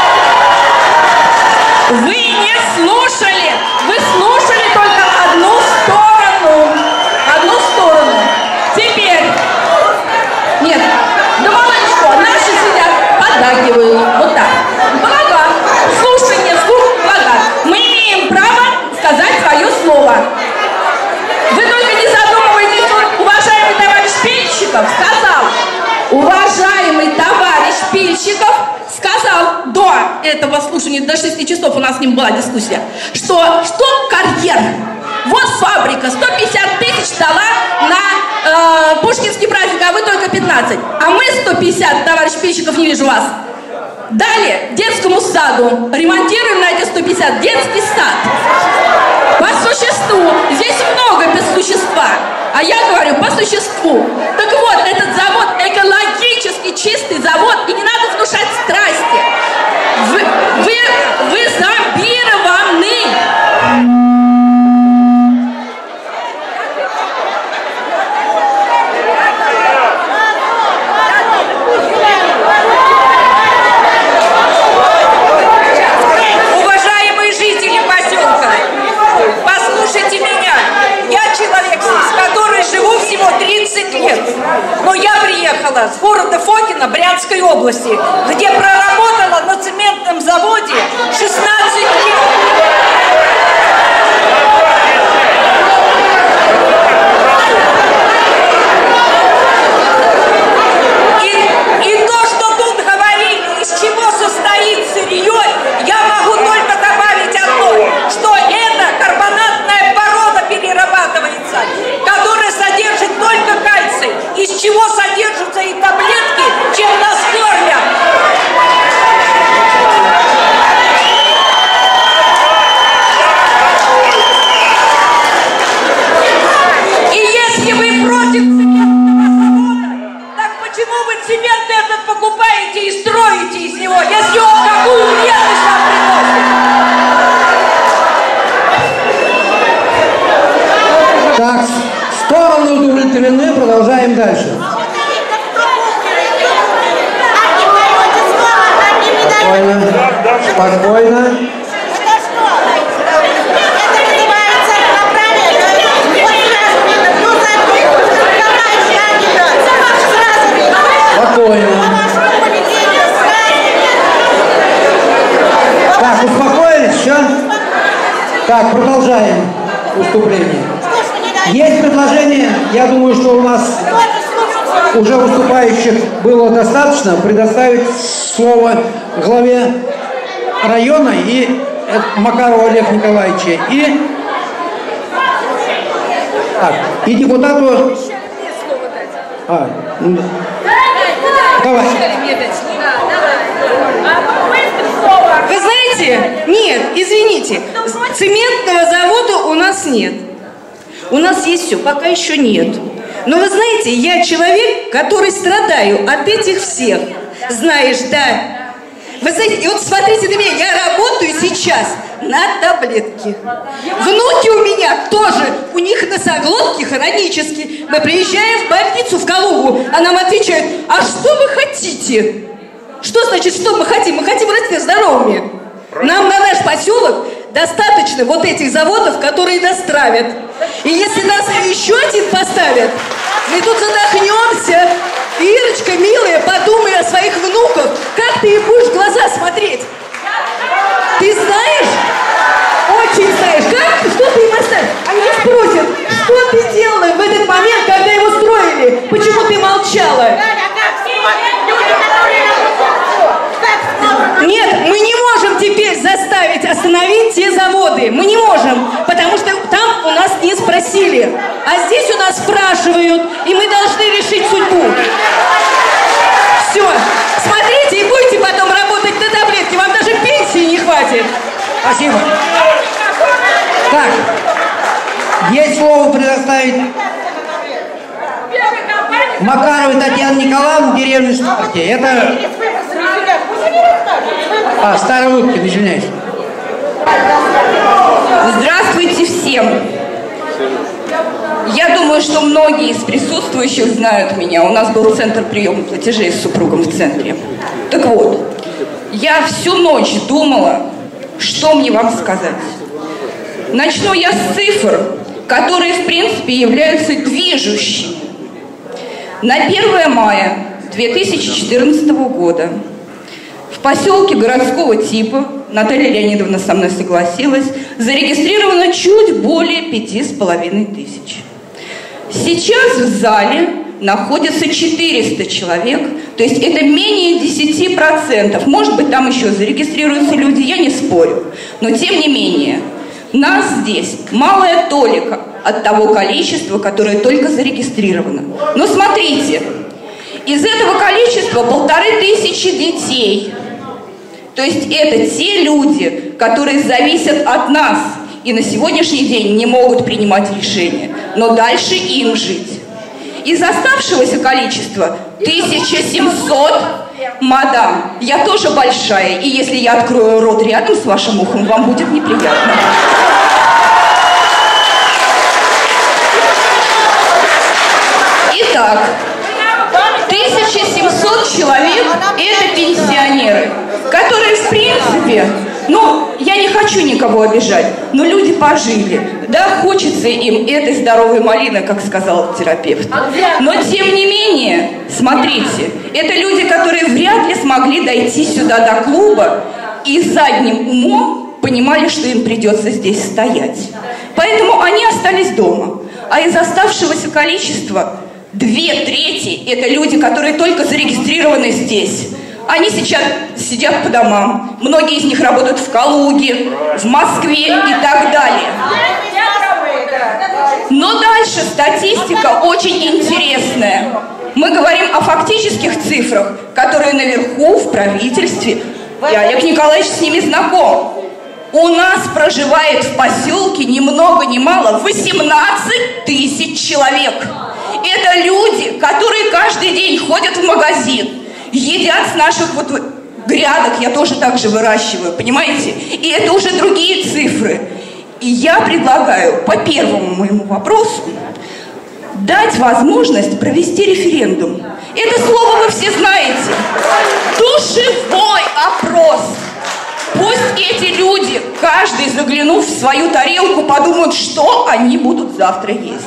Вы не слушали. Вы слушали только одну сторону. Одну сторону. Теперь. Нет. Да мало ли что. Наши сидят, поддакивают. Вот так. Блага. Слушание, слух, блага. Мы имеем право сказать свое слово. Вы только не задумывайтесь, что уважаемый товарищ Пильщиков сказал. Уважаемый товарищ Пильщиков сказал до этого слушания, до 6 часов у нас с ним была дискуссия, что карьер. Вот фабрика, 150 тысяч дала на Пушкинский праздник, а вы только 15. А мы 150, товарищ Пильщиков, не вижу вас. Далее, детскому саду. Ремонтируем на эти 150 детский сад. По существу. Здесь много без существа. А я говорю по существу. Так вот, этот завод экологически чистый завод. И не надо внушать страсти. Вы зомбированы. Послушайте меня, я человек, с которой живу всего 30 лет, но я приехала с города Фокино Брянской области, где проработала на цементном заводе 16 лет. И то, что тут говорили, из чего состоит сырье, я могу только добавить одно, что это карбонатная порода перерабатывается, которая содержит только кальций, из чего содержатся и таблетки, чем нас кормят. Спокойно. Спокойно. Спокойно. Так, успокоились, все? Так, продолжаем выступление. Есть предложение, я думаю, что у нас уже выступающих было достаточно, предоставить слово главе района и Макарову Олегу Николаевичу и депутату. Давай. Вы знаете, нет, извините, цементного завода у нас нет. У нас есть все, пока еще нет. Но вы знаете, я человек, который страдаю от этих всех. Знаешь, да. Вы знаете, и вот смотрите на меня, я работаю сейчас на таблетке. Внуки у меня тоже, у них носоглотки хронические. Мы приезжаем в больницу в Калугу, а нам отвечают: а что вы хотите? Что значит, что мы хотим? Мы хотим расти здоровыми. Нам на наш поселок достаточно вот этих заводов, которые нас травят. И если нас еще один поставят, мы тут задохнемся. Ирочка, милая, подумай о своих внуках. Как ты им будешь в глаза смотреть? Ты знаешь? Очень знаешь. Как? Что ты им оставишь? Они спросят, что ты делала в этот момент, когда его строили? Почему ты молчала? Нет, мы не можем теперь заставить остановить те заводы. Мы не можем, потому что там у нас не спросили. А здесь у нас спрашивают, и мы должны решить судьбу. Все, смотрите и будете потом работать на таблетке. Вам даже пенсии не хватит. Спасибо. Так, есть слово предоставить Макаровой Татьяне Николаевне, деревне Старки. Это... Старолуткин, извиняюсь. Здравствуйте всем. Я думаю, что многие из присутствующих знают меня. У нас был центр приема платежей с супругом в центре. Так вот, я всю ночь думала, что мне вам сказать. Начну я с цифр, которые, в принципе, являются движущими. На 1 мая 2014 года в поселке городского типа, Наталья Леонидовна со мной согласилась, зарегистрировано чуть более 5500. Сейчас в зале находится 400 человек, то есть это менее 10%. Может быть, там еще зарегистрируются люди, я не спорю. Но тем не менее, нас здесь малая толика от того количества, которое только зарегистрировано. Но смотрите, из этого количества 1500 детей. То есть это те люди, которые зависят от нас и на сегодняшний день не могут принимать решения, но дальше им жить. Из оставшегося количества 1700, мадам, я тоже большая, и если я открою рот рядом с вашим ухом, вам будет неприятно. Итак, 1700 человек – это пенсионеры, которые, в принципе, я не хочу никого обижать, но люди пожили. Да, хочется им этой здоровой малины, как сказал терапевт. Но, тем не менее, смотрите, это люди, которые вряд ли смогли дойти сюда до клуба и задним умом понимали, что им придется здесь стоять. Поэтому они остались дома. А из оставшегося количества 2/3 это люди, которые только зарегистрированы здесь. Они сейчас сидят по домам. Многие из них работают в Калуге, в Москве и так далее. Но дальше статистика очень интересная. Мы говорим о фактических цифрах, которые наверху в правительстве. И Олег Николаевич с ними знаком. У нас проживает в поселке ни много ни мало 18 тысяч человек. Это люди, которые каждый день ходят в магазин, едят с наших грядок, я тоже так же выращиваю, понимаете? И это уже другие цифры. И я предлагаю по первому моему вопросу дать возможность провести референдум. Это слово вы все знаете. Душевой опрос. каждый, заглянув в свою тарелку, подумает, что они будут завтра есть.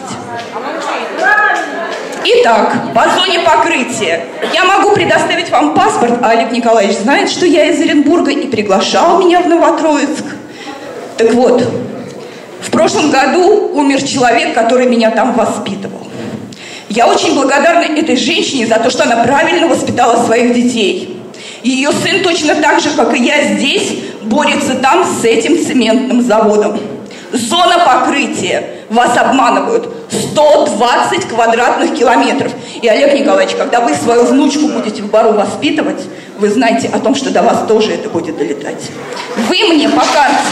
Итак, по зоне покрытия. Я могу предоставить вам паспорт, а Олег Николаевич знает, что я из Оренбурга и приглашал меня в Новотроицк. Так вот, в прошлом году умер человек, который меня там воспитывал. Я очень благодарна этой женщине за то, что она правильно воспитала своих детей. Ее сын точно так же, как и я здесь, борется там с этим цементным заводом. Зона покрытия. Вас обманывают. 120 квадратных километров. И, Олег Николаевич, когда вы свою внучку будете в бару воспитывать, вы знаете о том, что до вас тоже это будет долетать. Вы мне по карте...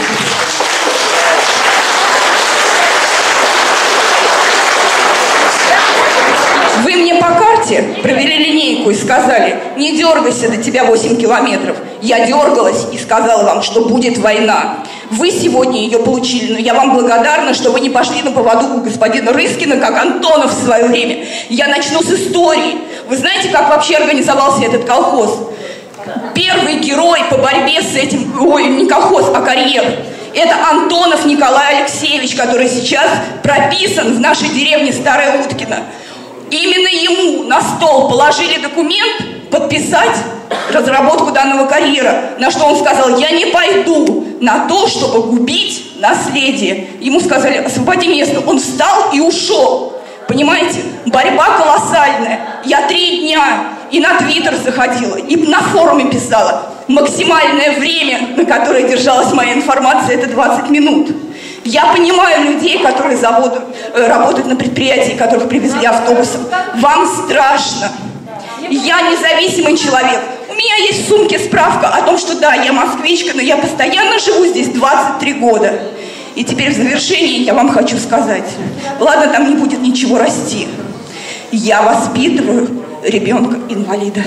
Вы мне по карте провели линейку и сказали: не дергайся, до тебя 8 километров. Я дергалась и сказала вам, что будет война. Вы сегодня ее получили, но я вам благодарна, что вы не пошли на поводу у господина Рыскина, как Антонов в свое время. Я начну с истории. Вы знаете, как вообще организовался этот колхоз? Первый герой по борьбе с этим, ой, не колхоз, а карьер. Это Антонов Николай Алексеевич, который сейчас прописан в нашей деревне Старая Уткина. Именно ему на стол положили документ подписать разработку данного карьера, на что он сказал: я не пойду на то, чтобы губить наследие. Ему сказали: освободи место. Он встал и ушел. Понимаете? Борьба колоссальная. Я 3 дня и на Твиттер заходила, и на форуме писала. Максимальное время, на которое держалась моя информация, это 20 минут. Я понимаю людей, которые работают на предприятии, которых привезли автобусом. Вам страшно. Я независимый человек. У меня есть в сумке справка о том, что да, я москвичка, но я постоянно живу здесь 23 года. И теперь в завершении я вам хочу сказать. Ладно, там не будет ничего расти. Я воспитываю ребенка-инвалида.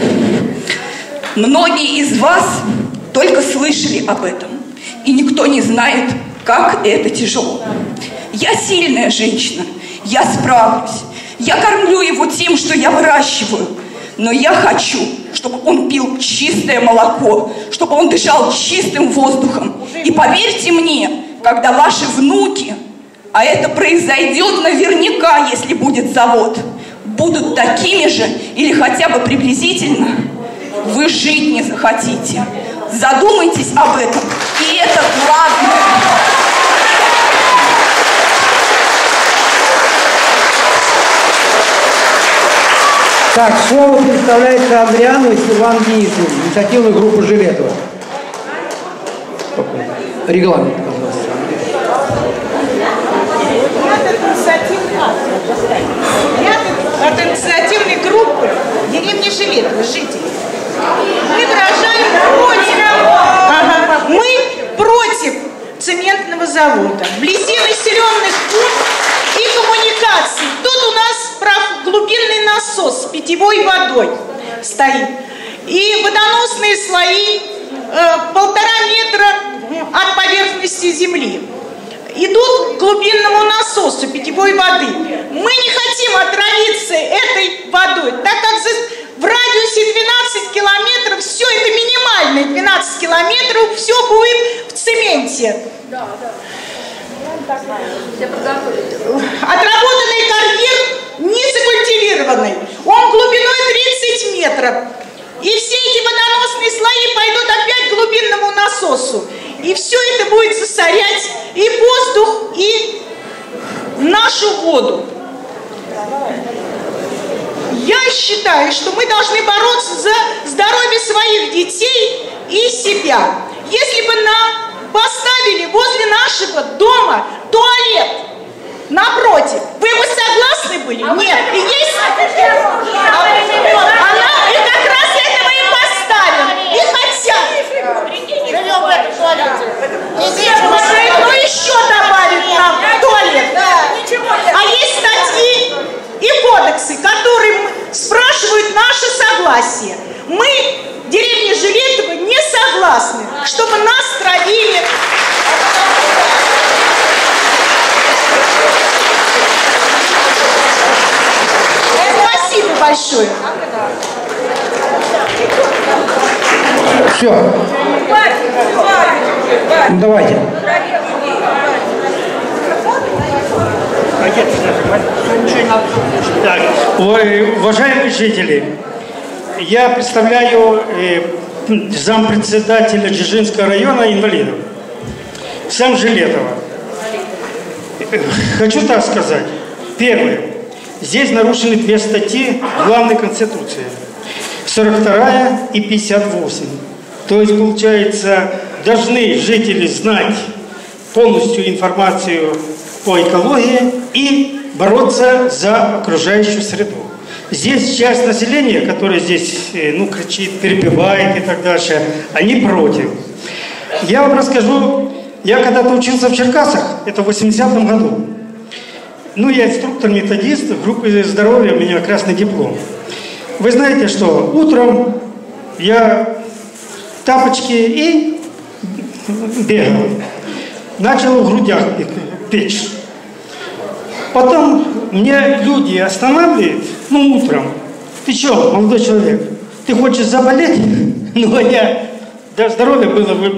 Многие из вас только слышали об этом. И никто не знает, как это тяжело. Я сильная женщина, я справлюсь. Я кормлю его тем, что я выращиваю. Но я хочу, чтобы он пил чистое молоко, чтобы он дышал чистым воздухом. И поверьте мне, когда ваши внуки, а это произойдет наверняка, если будет завод, будут такими же или хотя бы приблизительно, вы жить не захотите. Задумайтесь об этом. И это главное. Так, слово представляется Андриану и Светлане Денисовне, инициативную группу Жилетова. Регламент, пожалуйста. Я от инициативной группы деревни Жилетова, жители. Мы выражаем против цементного завода, вблизи населенных пунктов и коммуникаций. Тут у нас глубинный насос с питьевой водой стоит. И водоносные слои 1,5 метра от поверхности земли идут к глубинному насосу питьевой воды. Мы не хотим отравиться этой водой, так как в радиусе 12 километров, все это минимальные 12 километров, все будет в цементе. Отработанный карьер не закультивированный, он глубиной 30 метров. И все эти водоносные слои пойдут опять к глубинному насосу. И все это будет засорять и воздух, и нашу воду. Я считаю, что мы должны бороться за здоровье своих детей и себя. Если бы нам поставили возле нашего дома туалет напротив, вы бы согласны были? Нет. И есть... Она и как раз этого и поставим. И хотят. Живем в этом туалете. Ну еще добавить нам туалет. А есть статьи и кодексы, которые спрашивают наше согласие. Мы, деревня Жилетова, не согласны, чтобы нас травили. Спасибо большое. Все. Ну, давайте. Так, уважаемые жители, я представляю зампредседателя Дзержинского района инвалидов, сам Жилетова. Хочу так сказать. Первое. Здесь нарушены две статьи главной Конституции. 42 и 58. То есть, получается, должны жители знать полностью информацию по экологии и бороться за окружающую среду. Здесь часть населения, которая здесь кричит, перебивает и так дальше, они против. Я вам расскажу, я когда-то учился в Черкасах, это в 80-м году. Я инструктор-методист в группе здоровья, у меня красный диплом. Вы знаете, что утром я тапочки и бегал. Начал в грудях печь. Потом мне люди останавливают, утром. Ты что, молодой человек, ты хочешь заболеть? До здоровья было бы...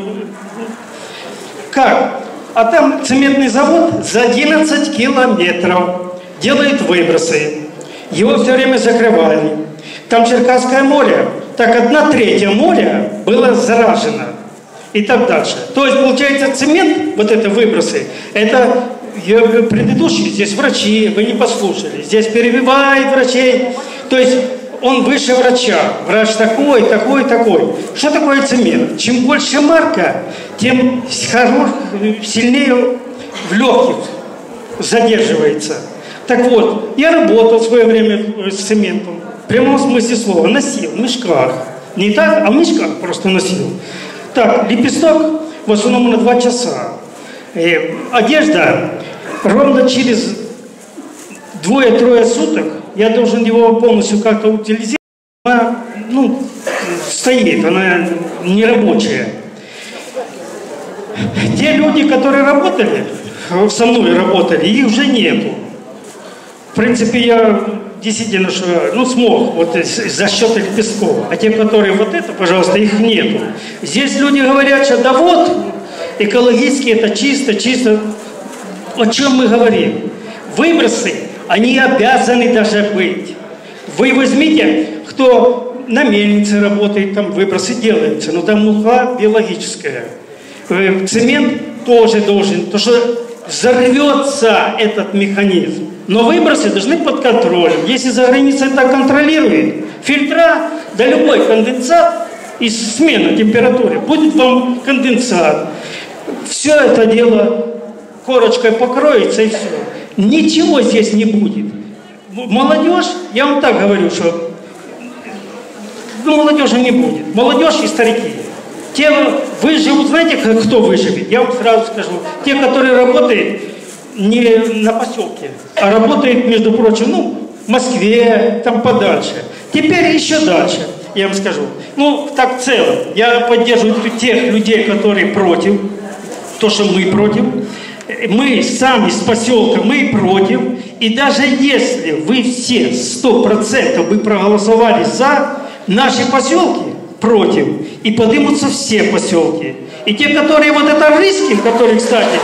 Как? А там цементный завод за 11 километров делает выбросы. Его все время закрывали. Там Черкасское море, так 1/3 моря было заражено. И так дальше. То есть, получается, цемент, вот это выбросы, это предыдущие, здесь врачи, вы не послушали, здесь перебивает врачей. То есть, он выше врача. Врач такой, такой, такой. Что такое цемент? Чем больше марка, тем сильнее в легких задерживается. Так вот, я работал в свое время с цементом. В прямом смысле слова. Носил в мешках. Не так, а в мешках просто носил. Так, лепесток в основном на 2 часа. Одежда ровно через 2-3 суток я должен его полностью как-то утилизировать. Она, стоит, она нерабочая. Те люди, которые работали, со мной работали, их уже нету. В принципе, я действительно смог за счет лепестков. А те, которые пожалуйста, их нету. Здесь люди говорят, что да экологически это чисто. О чем мы говорим? Выбросы, они обязаны даже быть. Вы возьмите, кто на мельнице работает, там выбросы делаются, но там мука биологическая. Цемент тоже должен, потому что взорвется этот механизм. Но выбросы должны под контролем. Если за границей это контролирует, фильтра, да любой конденсат и смена температуры, будет вам конденсат. Все это дело корочкой покроется и все. Ничего здесь не будет. Молодежь, я вам так говорю, что молодежи не будет. Молодежь и старики. Те выживут, знаете, кто выживет? Я вам сразу скажу. Те, которые работают не на поселке, а работают, между прочим, в Москве, там подальше. Теперь еще дальше, я вам скажу. Так в целом, я поддерживаю тех людей, которые против, то, что мы против. Мы сами с поселка, мы против. И даже если вы все 100% бы проголосовали за, наши поселки против. И поднимутся все поселки. И те, которые Рыскин, который, кстати,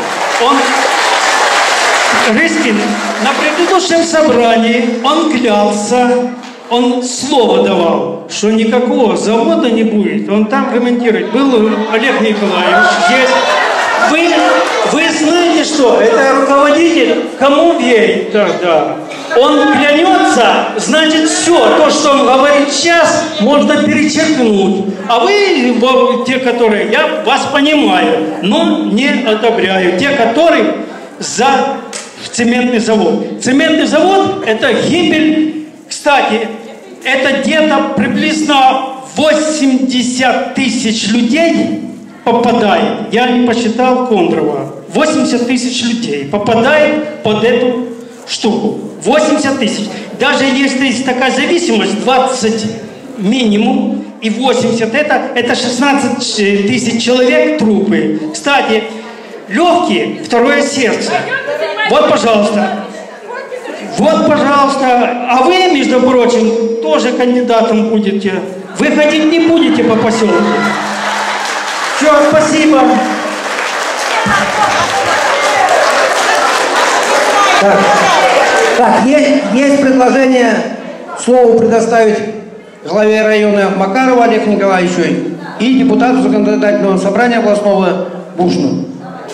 Рыскин на предыдущем собрании, он клялся, он слово давал, что никакого завода не будет. Он там ремонтирует. Был Олег Николаевич здесь. Вы знаете что? Это руководитель, кому верить тогда? Он клянется, значит все, то, что он говорит сейчас, можно перечеркнуть. А вы, те, которые, я вас понимаю, но не одобряю. Те, которые за цементный завод. Цементный завод – это гибель, кстати, это где-то приблизно 80 тысяч людей попадает, я не посчитал Кондрова, 80 тысяч людей попадает под эту штуку. 80 тысяч. Даже если есть такая зависимость, 20 минимум и 80 это 16 тысяч человек трупы. Кстати, легкие, второе сердце. Вот, пожалуйста. Вот, пожалуйста. А вы, между прочим, тоже кандидатом будете. Вы ходить не будете по поселку. Все, спасибо. Так, есть предложение слово предоставить главе района Макарову Олегу Николаевичу и депутату законодательного собрания областного Бушну.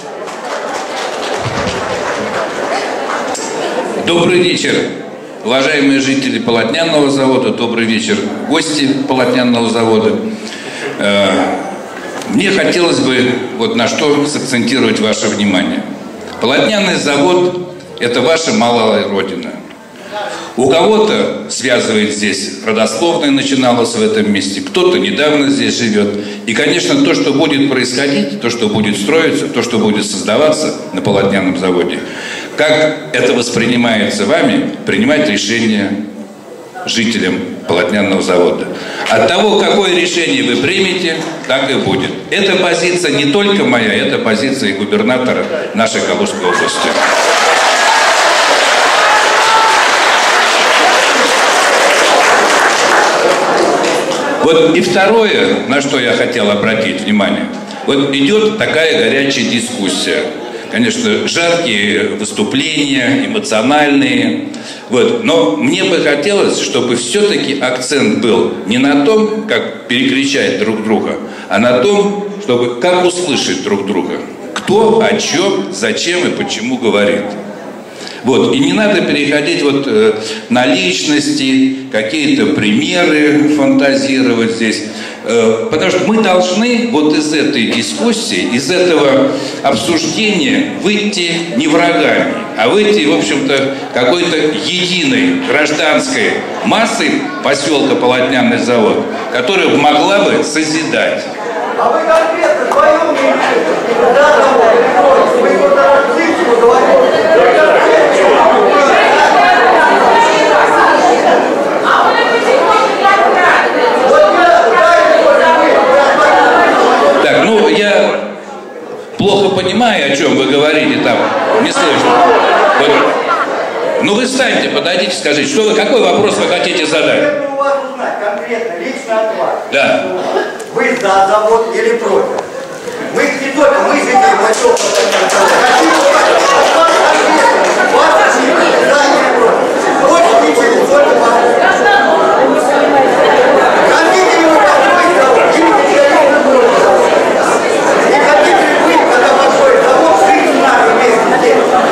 Добрый вечер, уважаемые жители полотняного завода, добрый вечер, гости полотняного завода. Мне хотелось бы вот на что сакцентировать ваше внимание. Полотняный завод – это ваша малая родина. У кого-то связывает здесь родословное, начиналось в этом месте, кто-то недавно здесь живет. И, конечно, то, что будет происходить, то, что будет строиться, то, что будет создаваться на полотняном заводе, как это воспринимается вами, принимать решение жителям полотняного завода. От того, какое решение вы примете, так и будет. Эта позиция не только моя, это позиция и губернатора нашей Калужской области. Вот и второе, на что я хотел обратить внимание. Вот идет такая горячая дискуссия. Конечно, жаркие выступления, эмоциональные. Вот. Но мне бы хотелось, чтобы все-таки акцент был не на том, как перекричать друг друга, а на том, чтобы как услышать друг друга. Кто, о чем, зачем и почему говорит. Вот. И не надо переходить вот на личности, какие-то примеры фантазировать здесь. Потому что мы должны вот из этой дискуссии, из этого обсуждения выйти не врагами, а выйти, в общем-то, какой-то единой гражданской массой поселка Полотняный завод, которая могла бы созидать. А вы конкретно свое мнение? Вы Так, ну я плохо понимаю, о чем вы говорите там, не слышно. Вот. Ну вы встаньте, подойдите, скажите, что вы, какой вопрос вы хотите задать? Я хочу у вас узнать конкретно, лично от вас. Да. Вы за завод или против? Мы не только, мы жители поселка. Хочу узнать, вас конкретно, вас за или против? Против не будет, только вопрос. Хотите ли вы построить завод или не против? Не хотите ли вы, когда построить завод, жить в нашем месте?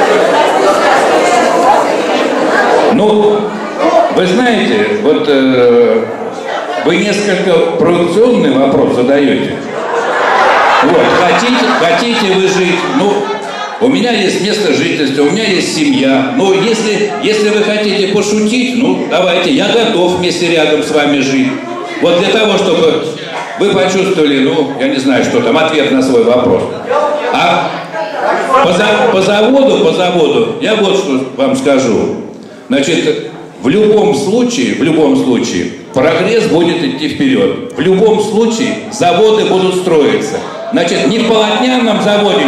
Ну, вы знаете, вот вы несколько провокационный вопрос задаете. Вот, хотите вы жить, ну, у меня есть место жительства, у меня есть семья. Ну, если вы хотите пошутить, ну, давайте, я готов вместе рядом с вами жить. Вот для того, чтобы вы почувствовали, ну, я не знаю, что там, ответ на свой вопрос. А по заводу, я вот что вам скажу. Значит, в любом случае, прогресс будет идти вперед. В любом случае, заводы будут строиться. Значит, не в полотняном заводе.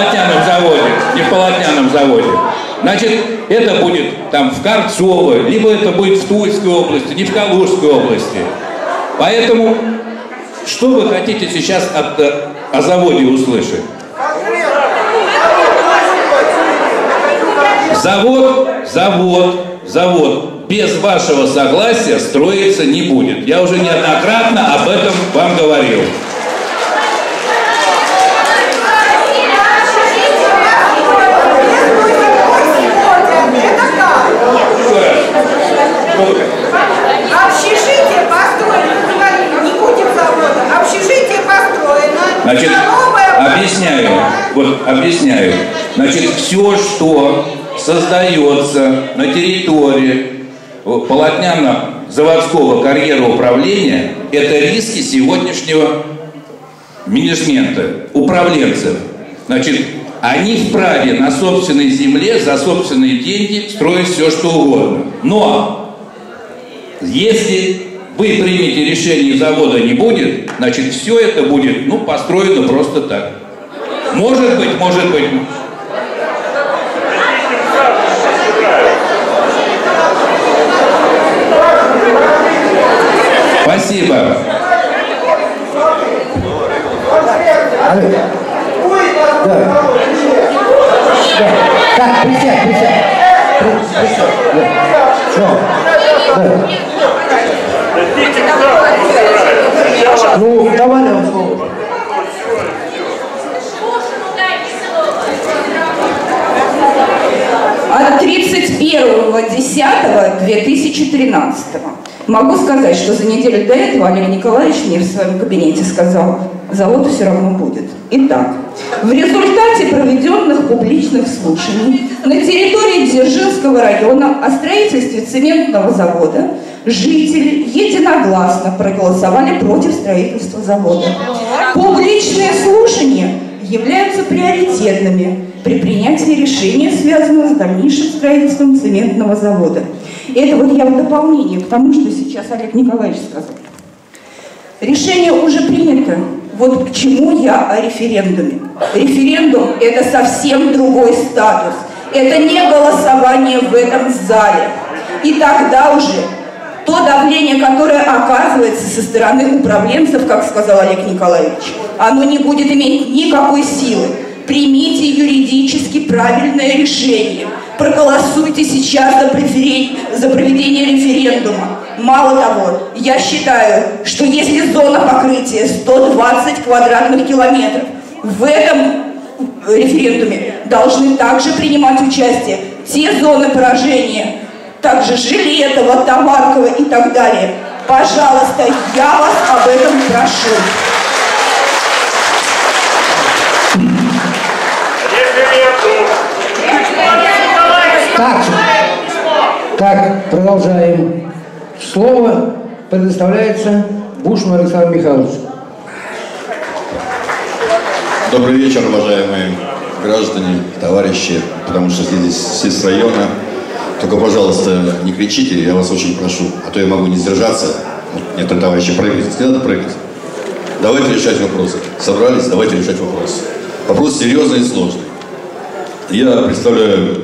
Значит, это будет там в Карцово, либо это будет в Тульской области, не в Калужской области. Поэтому, что вы хотите сейчас о заводе услышать? Завод без вашего согласия строиться не будет. Я уже неоднократно об этом вам говорил. Общежитие построено, не будет завода, общежитие построено. Значит, объясняю. Значит, все, что создается на территории полотняно-заводского карьера управления, это риски сегодняшнего менеджмента, управленцев. Значит, они вправе на собственной земле за собственные деньги строить все, что угодно. Но если вы примете решение, завода не будет, значит, все это будет, ну, построено просто так. Может быть. Спасибо. Да. Так, присядь. Ну, давай нам слово. От 31.10.2013 могу сказать, что за неделю до этого Олег Николаевич мне в своем кабинете сказал, завод все равно будет. Итак, в результате проведенных публичных слушаний на территории Дзержинского района о строительстве цементного завода жители единогласно проголосовали против строительства завода. Публичные слушания являются приоритетными при принятии решения, связанного с дальнейшим строительством цементного завода. Это вот я в дополнение к тому, что сейчас Олег Николаевич сказал. Решение уже принято. Вот к чему я о референдуме. Референдум – это совсем другой статус. Это не голосование в этом зале. И тогда уже то давление, которое оказывается со стороны управленцев, как сказал Олег Николаевич, оно не будет иметь никакой силы. Примите юридически правильное решение. Проголосуйте сейчас за проведение референдума. Мало того, я считаю, что если зона покрытия 120 квадратных километров, в этом референдуме должны также принимать участие те зоны поражения, также Жилетово, Товарково и так далее. Пожалуйста, я вас об этом прошу. Так, продолжаем. Слово предоставляется Бушину Александру Михайловичу. Добрый вечер, уважаемые граждане, товарищи, потому что здесь все с района. Только, пожалуйста, не кричите, я вас очень прошу, а то я могу не сдержаться. Некоторые товарищи прыгают, не надо прыгать. Давайте решать вопросы. Собрались, давайте решать вопросы. Вопрос серьезный и сложный. Я представляю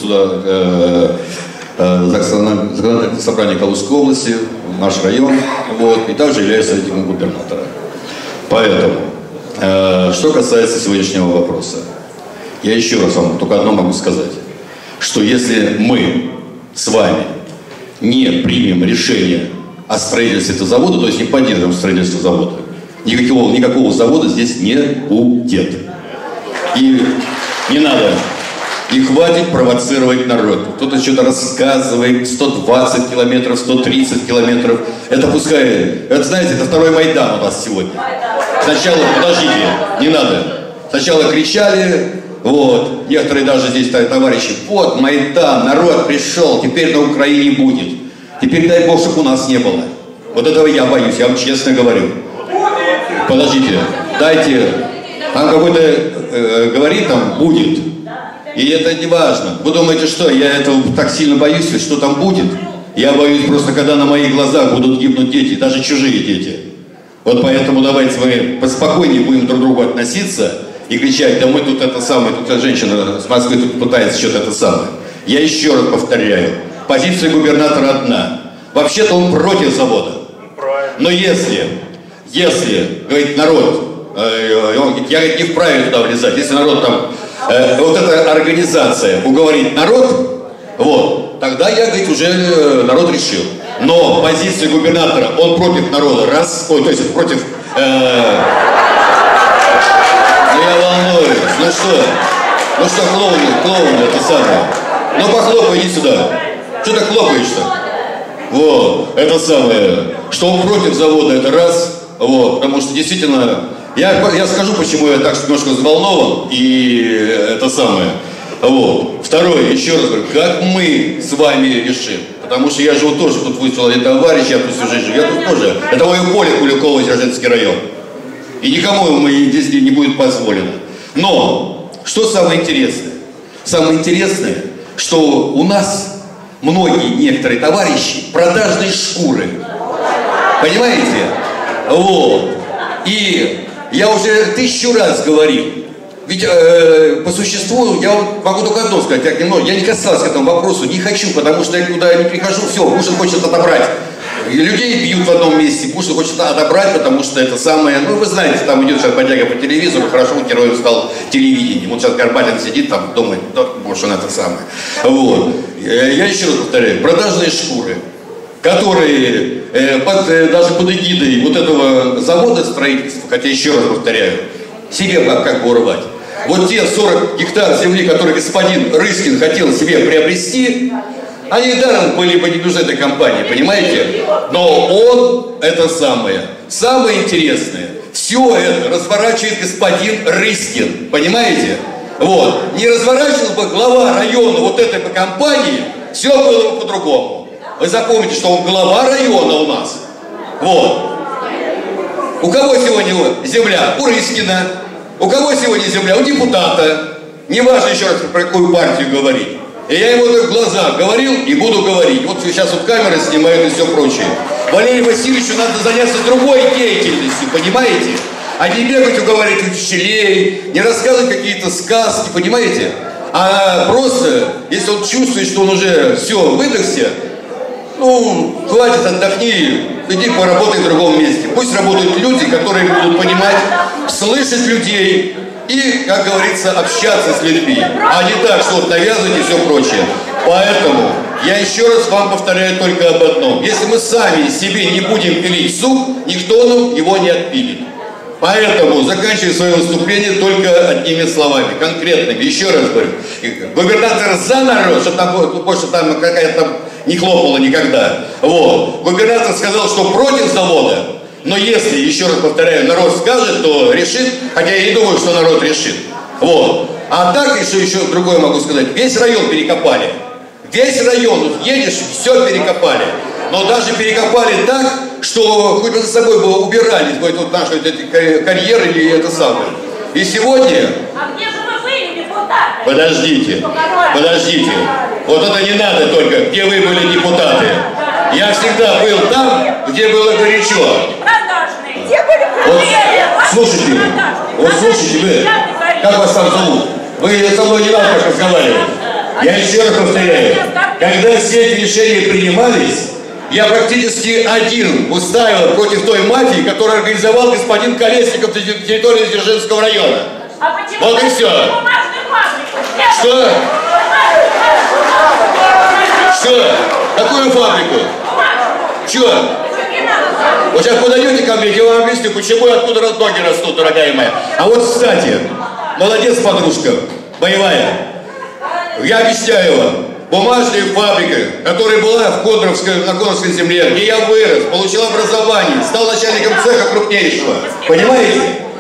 законодательное собрание Калужской области, наш район, вот, и также являюсь советником губернатора. Поэтому, что касается сегодняшнего вопроса, я еще раз вам только одно могу сказать, что если мы с вами не примем решение о строительстве этого завода, то есть не поддержим строительство завода, никакого завода здесь не будет. И не надо. И хватит провоцировать народ. Кто-то что-то рассказывает, 120 километров, 130 километров. Это пускай, это, знаете, это второй Майдан у нас сегодня. Сначала, подождите, не надо. Сначала кричали, вот, некоторые даже здесь товарищи, вот, Майдан, народ пришел, теперь на Украине будет. Теперь дай Бог, чтобы у нас не было. Вот этого я боюсь, я вам честно говорю. Подождите, дайте, там какой-то, говорит, там будет. И это не важно. Вы думаете, что я этого так сильно боюсь, что там будет? Я боюсь просто, когда на моих глазах будут гибнуть дети, даже чужие дети. Вот поэтому давайте мы поспокойнее будем друг к другу относиться и кричать, да мы тут это самое, тут женщина с Москвы тут пытается что-то это самое. Я еще раз повторяю, позиция губернатора одна. Вообще-то он против завода. Но если, говорит народ, я, говорит, не вправе туда влезать, если народ там, вот эта организация уговорит народ, вот, тогда я, говорит, уже народ решил. Но позиция губернатора, он против народа, то есть против, я волнуюсь, ну что, клоун, это самое, ну похлопай, иди сюда, что ты хлопаешь-то? Вот, это самое, что он против завода, это раз, вот, потому что действительно, я скажу, почему я так немножко взволнован, и это самое, вот. Второе, еще раз говорю, как мы с вами решим, потому что я живу тоже, тут выступил один товарищ, я тут всю жизнь живу, я тут тоже, это мое поле, Куликово, Дзержинский район, и никому здесь не будет позволено. Но, что самое интересное? Самое интересное, что у нас некоторые товарищи продажные шкуры. Понимаете? Вот. И я уже 1000 раз говорил. Ведь по существу я могу только одно сказать. Я не касался к этому вопросу, не хочу, потому что я туда не прихожу, все, Бушин хочет отобрать. людей бьют в одном месте, Путин хочет отобрать, потому что это самое, ну вы знаете, там идет сейчас бодяга по телевизору, хорошо, героем стал телевидением. Вот сейчас Горбатин сидит там, думает, может он это самое. Вот. Я еще раз повторяю, продажные шкуры, которые даже под эгидой вот этого завода строительства, хотя еще раз повторяю, себе как бы урвать. Вот те 40 гектар земли, которые господин Рыскин хотел себе приобрести, они даром были бы не нужны этой компании, понимаете? Но он, это самое интересное, все это разворачивает господин Рыскин, понимаете? Вот. Не разворачивал бы глава района вот этой компании, все было бы по-другому. Вы запомните, что он глава района у нас. Вот. У кого сегодня земля? У Рыскина. У кого сегодня земля? У депутата. Не важно еще раз про какую партию говорить. И я ему в глаза говорил и буду говорить. Вот сейчас вот камеры снимают и все прочее. Валерию Васильевичу надо заняться другой деятельностью, понимаете? А не бегать уговаривать учителей, не рассказывать какие-то сказки, понимаете? А просто, если он чувствует, что он уже все, выдохся, ну, хватит, отдохни, иди поработай в другом месте. Пусть работают люди, которые будут понимать, слышать людей и, как говорится, общаться с людьми. А не так, что вот навязывать и все прочее. Поэтому я еще раз вам повторяю только об одном. Если мы сами себе не будем пилить суп, никто нам его не отпилит. Поэтому заканчиваю свое выступление только одними словами, конкретными. Еще раз говорю, губернатор за народ, чтобы там больше там какая-то там не хлопала никогда. Вот. Губернатор сказал, что против завода, но если, еще раз повторяю, народ скажет, то решит, хотя я не думаю, что народ решит. Вот. А так, что еще другое могу сказать, весь район перекопали. Весь район, вот едешь, все перекопали. Но даже перекопали так, что хоть бы за собой бы убирали вот наши карьеры или это самое. И сегодня... А где же вы были, депутаты? Подождите. Вот это не надо только, где вы были депутаты. Я всегда был там, где было горячо. Вот слушайте вы, как вас там зовут? Вы со мной не надо так разговаривать. Я еще раз повторяю, когда все эти решения принимались, я практически один уставил против той мафии, которую организовал господин Колесников на территории Дзержинского района. Вот и все. Что? Какую фабрику? Чё? Вот сейчас подойдете ко мне, я вам объясню, почему и откуда ноги растут, дорогая моя. А вот, кстати, молодец, подружка, боевая. Я объясняю вам. Бумажная фабрика, которая была на Кондровской земле, где я вырос, получил образование, стал начальником цеха крупнейшего. Понимаете?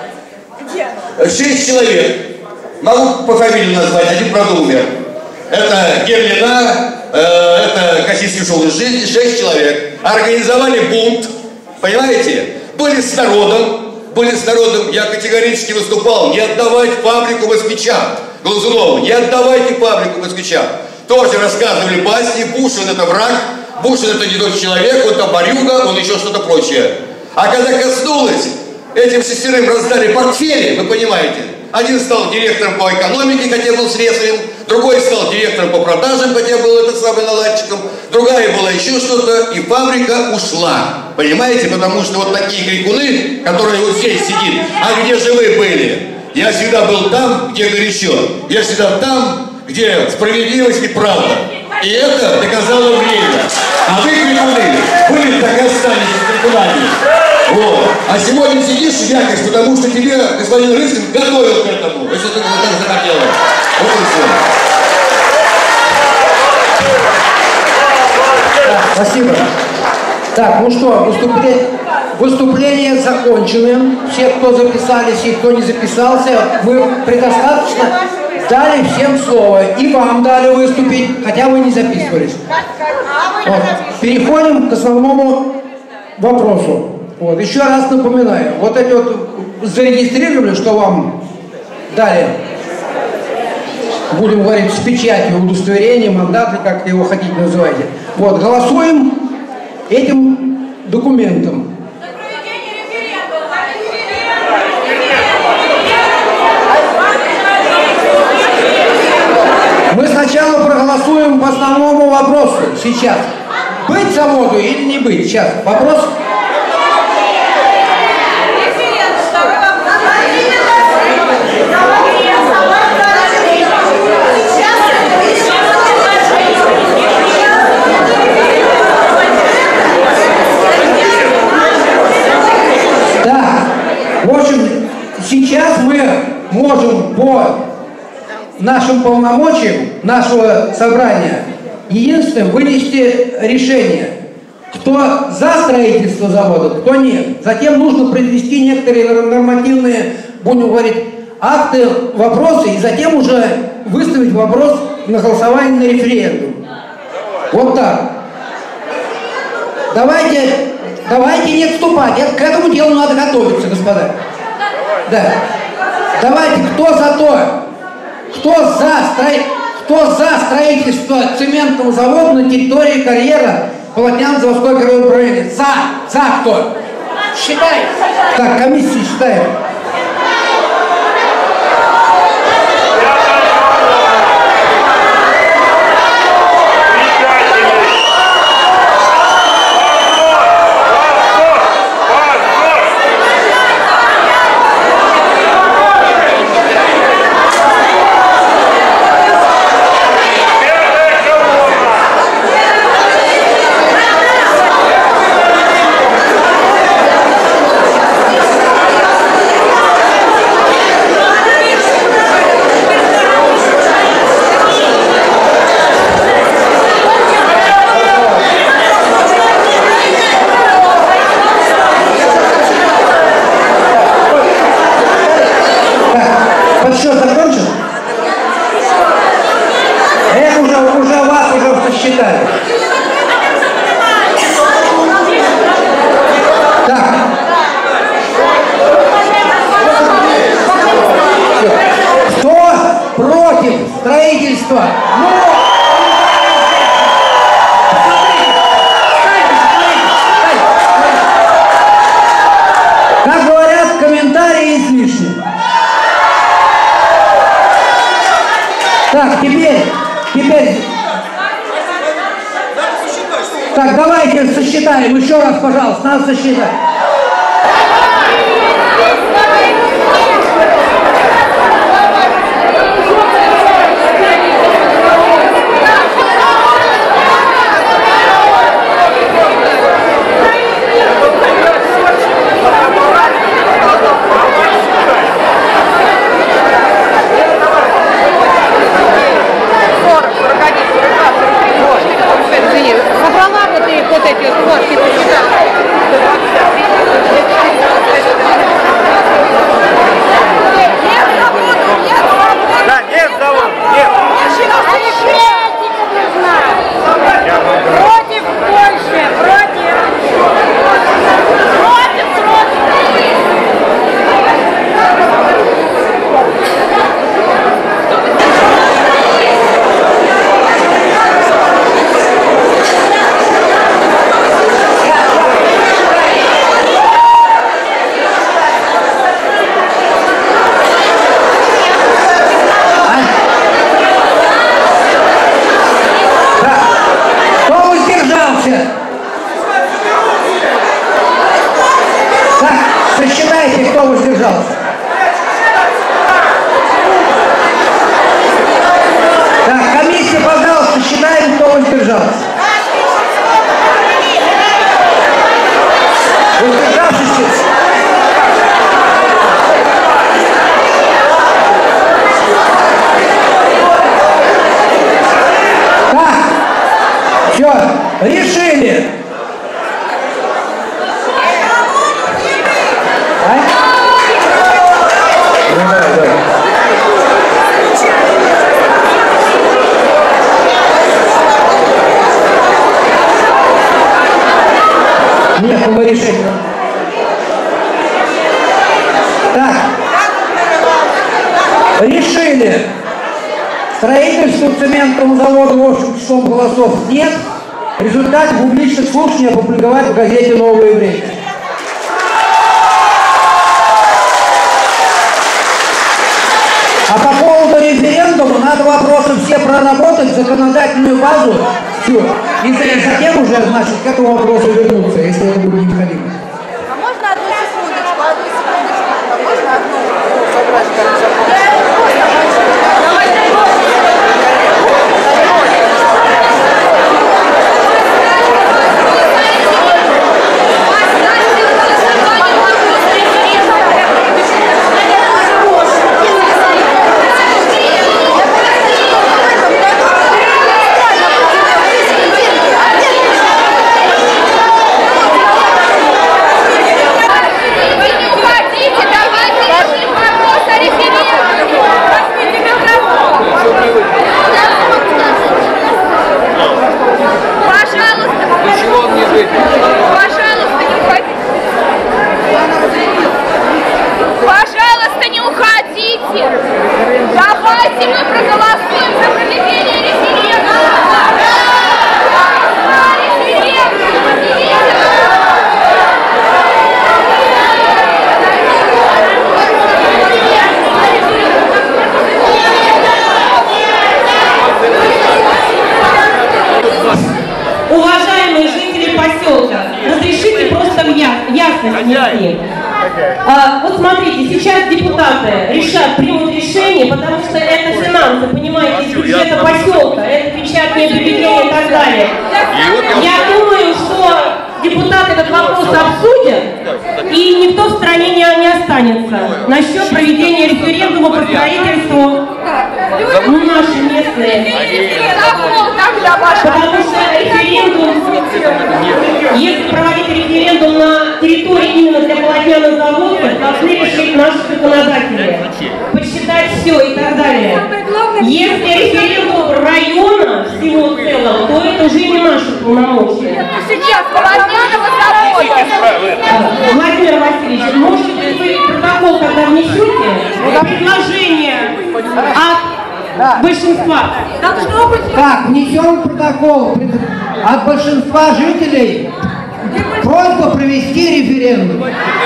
6 человек. Могу по фамилии назвать, один, правда, умер. Это Герлина, это Косинский ушел из жизни, 6 человек. Организовали бунт, понимаете? Были с народом, я категорически выступал, не отдавать фабрику москвичам. Глазунову, не отдавайте фабрику москвичам. Тоже рассказывали басни, Бушин это враг, Бушин это не тот человек, он там барюга, он еще что-то прочее. А когда коснулось, этим 6 раздали портфели, вы понимаете. Один стал директором по экономике, хотя был слесарем, другой стал директором по продажам, хотя был этот самый наладчиком, другая была еще что-то, и фабрика ушла. Понимаете, потому что вот такие крикуны, которые вот здесь сидят, а где же вы были? Я всегда был там, где горячо, я всегда там, где справедливость и правда. И это доказало время. А вы, крикуны, были так и останетесь крикунами. Вот. А сегодня сидишь, вякаешь, потому что тебе господин Рыскин готовил к этому, если ты так захотела. Вот и все. Спасибо. Так, ну что, выступления закончены. Все, кто записались и кто не записался, вы предостаточно дали всем слово. И вам дали выступить, хотя вы не записывались. Вот. Переходим к основному вопросу. Вот. Еще раз напоминаю, вот эти вот зарегистрировали, что вам дали, будем говорить, с печатью, удостоверение, мандаты, как его хотите называйте. Вот, голосуем этим документом. Мы сначала проголосуем по основному вопросу сейчас. Быть заводу или не быть? Сейчас, вопрос. Да, в общем, сейчас мы можем по нашим полномочиям нашего собрания единственное вынести решение, кто за строительство завода, кто нет. Затем нужно произвести некоторые нормативные, будем говорить, акты, вопросы, и затем уже выставить вопрос на голосование на референдум. Вот так. Давайте не отступать. К этому делу надо готовиться, господа. Да. Давайте, кто за то, кто за строительство цементного завода на территории карьера Полотняно-Заводское городское управление? За кто? Считай. Так, комиссия считает. Подсчет закончен? Это уже вас посчитали. Так. Кто против строительства? Как говорят, комментарии излишни. Так, теперь. Так, давайте сосчитаем. Еще раз, пожалуйста, надо сосчитать. Собрала вот эти сложки, посчитала. Да, нет завода, нет. Против Польши, против. Так, сосчитайте, кто воздержался. Так, комиссия, пожалуйста, считаем, кто воздержался. Воздержавшись. Так, все, решили. Нет, мы решили. Так. Решили. Строительство цементного завода в общем числом голосов нет. Результат публичных слушаний опубликовать в газете «Новое время». А по поводу референдума надо вопросы все проработать, законодательную базу. Все. затем уже, значит, к этому вопросу вернуться, если это будет необходимо. А можно одну секундочку? Можно одну собрать? Пожалуйста, не уходите! Давайте мы проголосуем за проведение референдума! Уважаемые жители поселка, разрешите просто ясность внести. Вот смотрите, сейчас депутаты примут решение, потому что это финансы, понимаете, из бюджета поселка, это печатные бюллетени и так далее. Я думаю, что депутаты этот вопрос обсудят, и никто в стране не останется насчет проведения референдума по строительству, наши местные. Потому что референдум, если проводить референдум на территории именно для полотняных заводов, должны решить наши законодатели, подсчитать все и так далее. Если референдум района всего целого, то это уже не наши полномочия. Сейчас полотняного завода. Владимир Васильевич, может быть, вы протокол когда внесете, предложение от большинства? Так, внесем протокол от большинства жителей. Просьба провести референдум.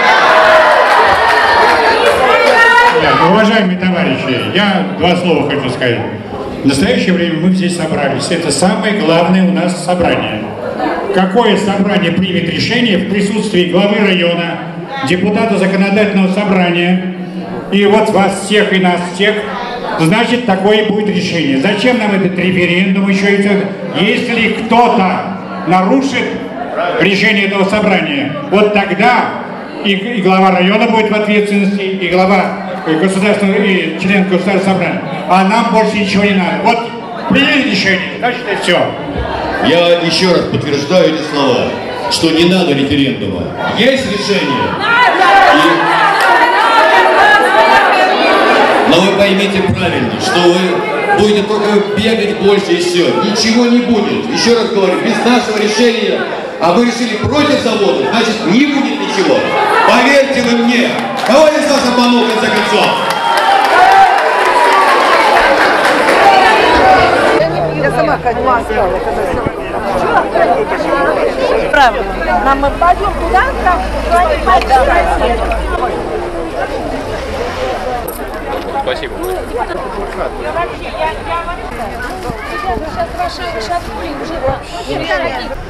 Уважаемые товарищи, я два слова хочу сказать. В настоящее время мы здесь собрались. Это самое главное у нас собрание. Какое собрание примет решение в присутствии главы района, депутата законодательного собрания, и вот вас всех и нас всех, значит, такое будет решение. Зачем нам этот референдум еще и все? Если кто-то нарушит решение этого собрания, вот тогда и глава района будет в ответственности, и глава государственного, и член государственного собрания. А нам больше ничего не надо. Вот приняли решение, значит, это все. Я еще раз подтверждаю эти слова, что не надо референдума. Есть решение. Но вы поймите правильно, что вы будете только бегать больше и все. Ничего не будет. Еще раз говорю, без нашего решения, а вы решили против завода, значит, не будет ничего. Поверьте вы мне. Кого я вас обманул, в конце концов? Я сама как сказала. Правильно. Нам мы пойдем туда, там, они пойдем. Спасибо. Сейчас ваши шатули уже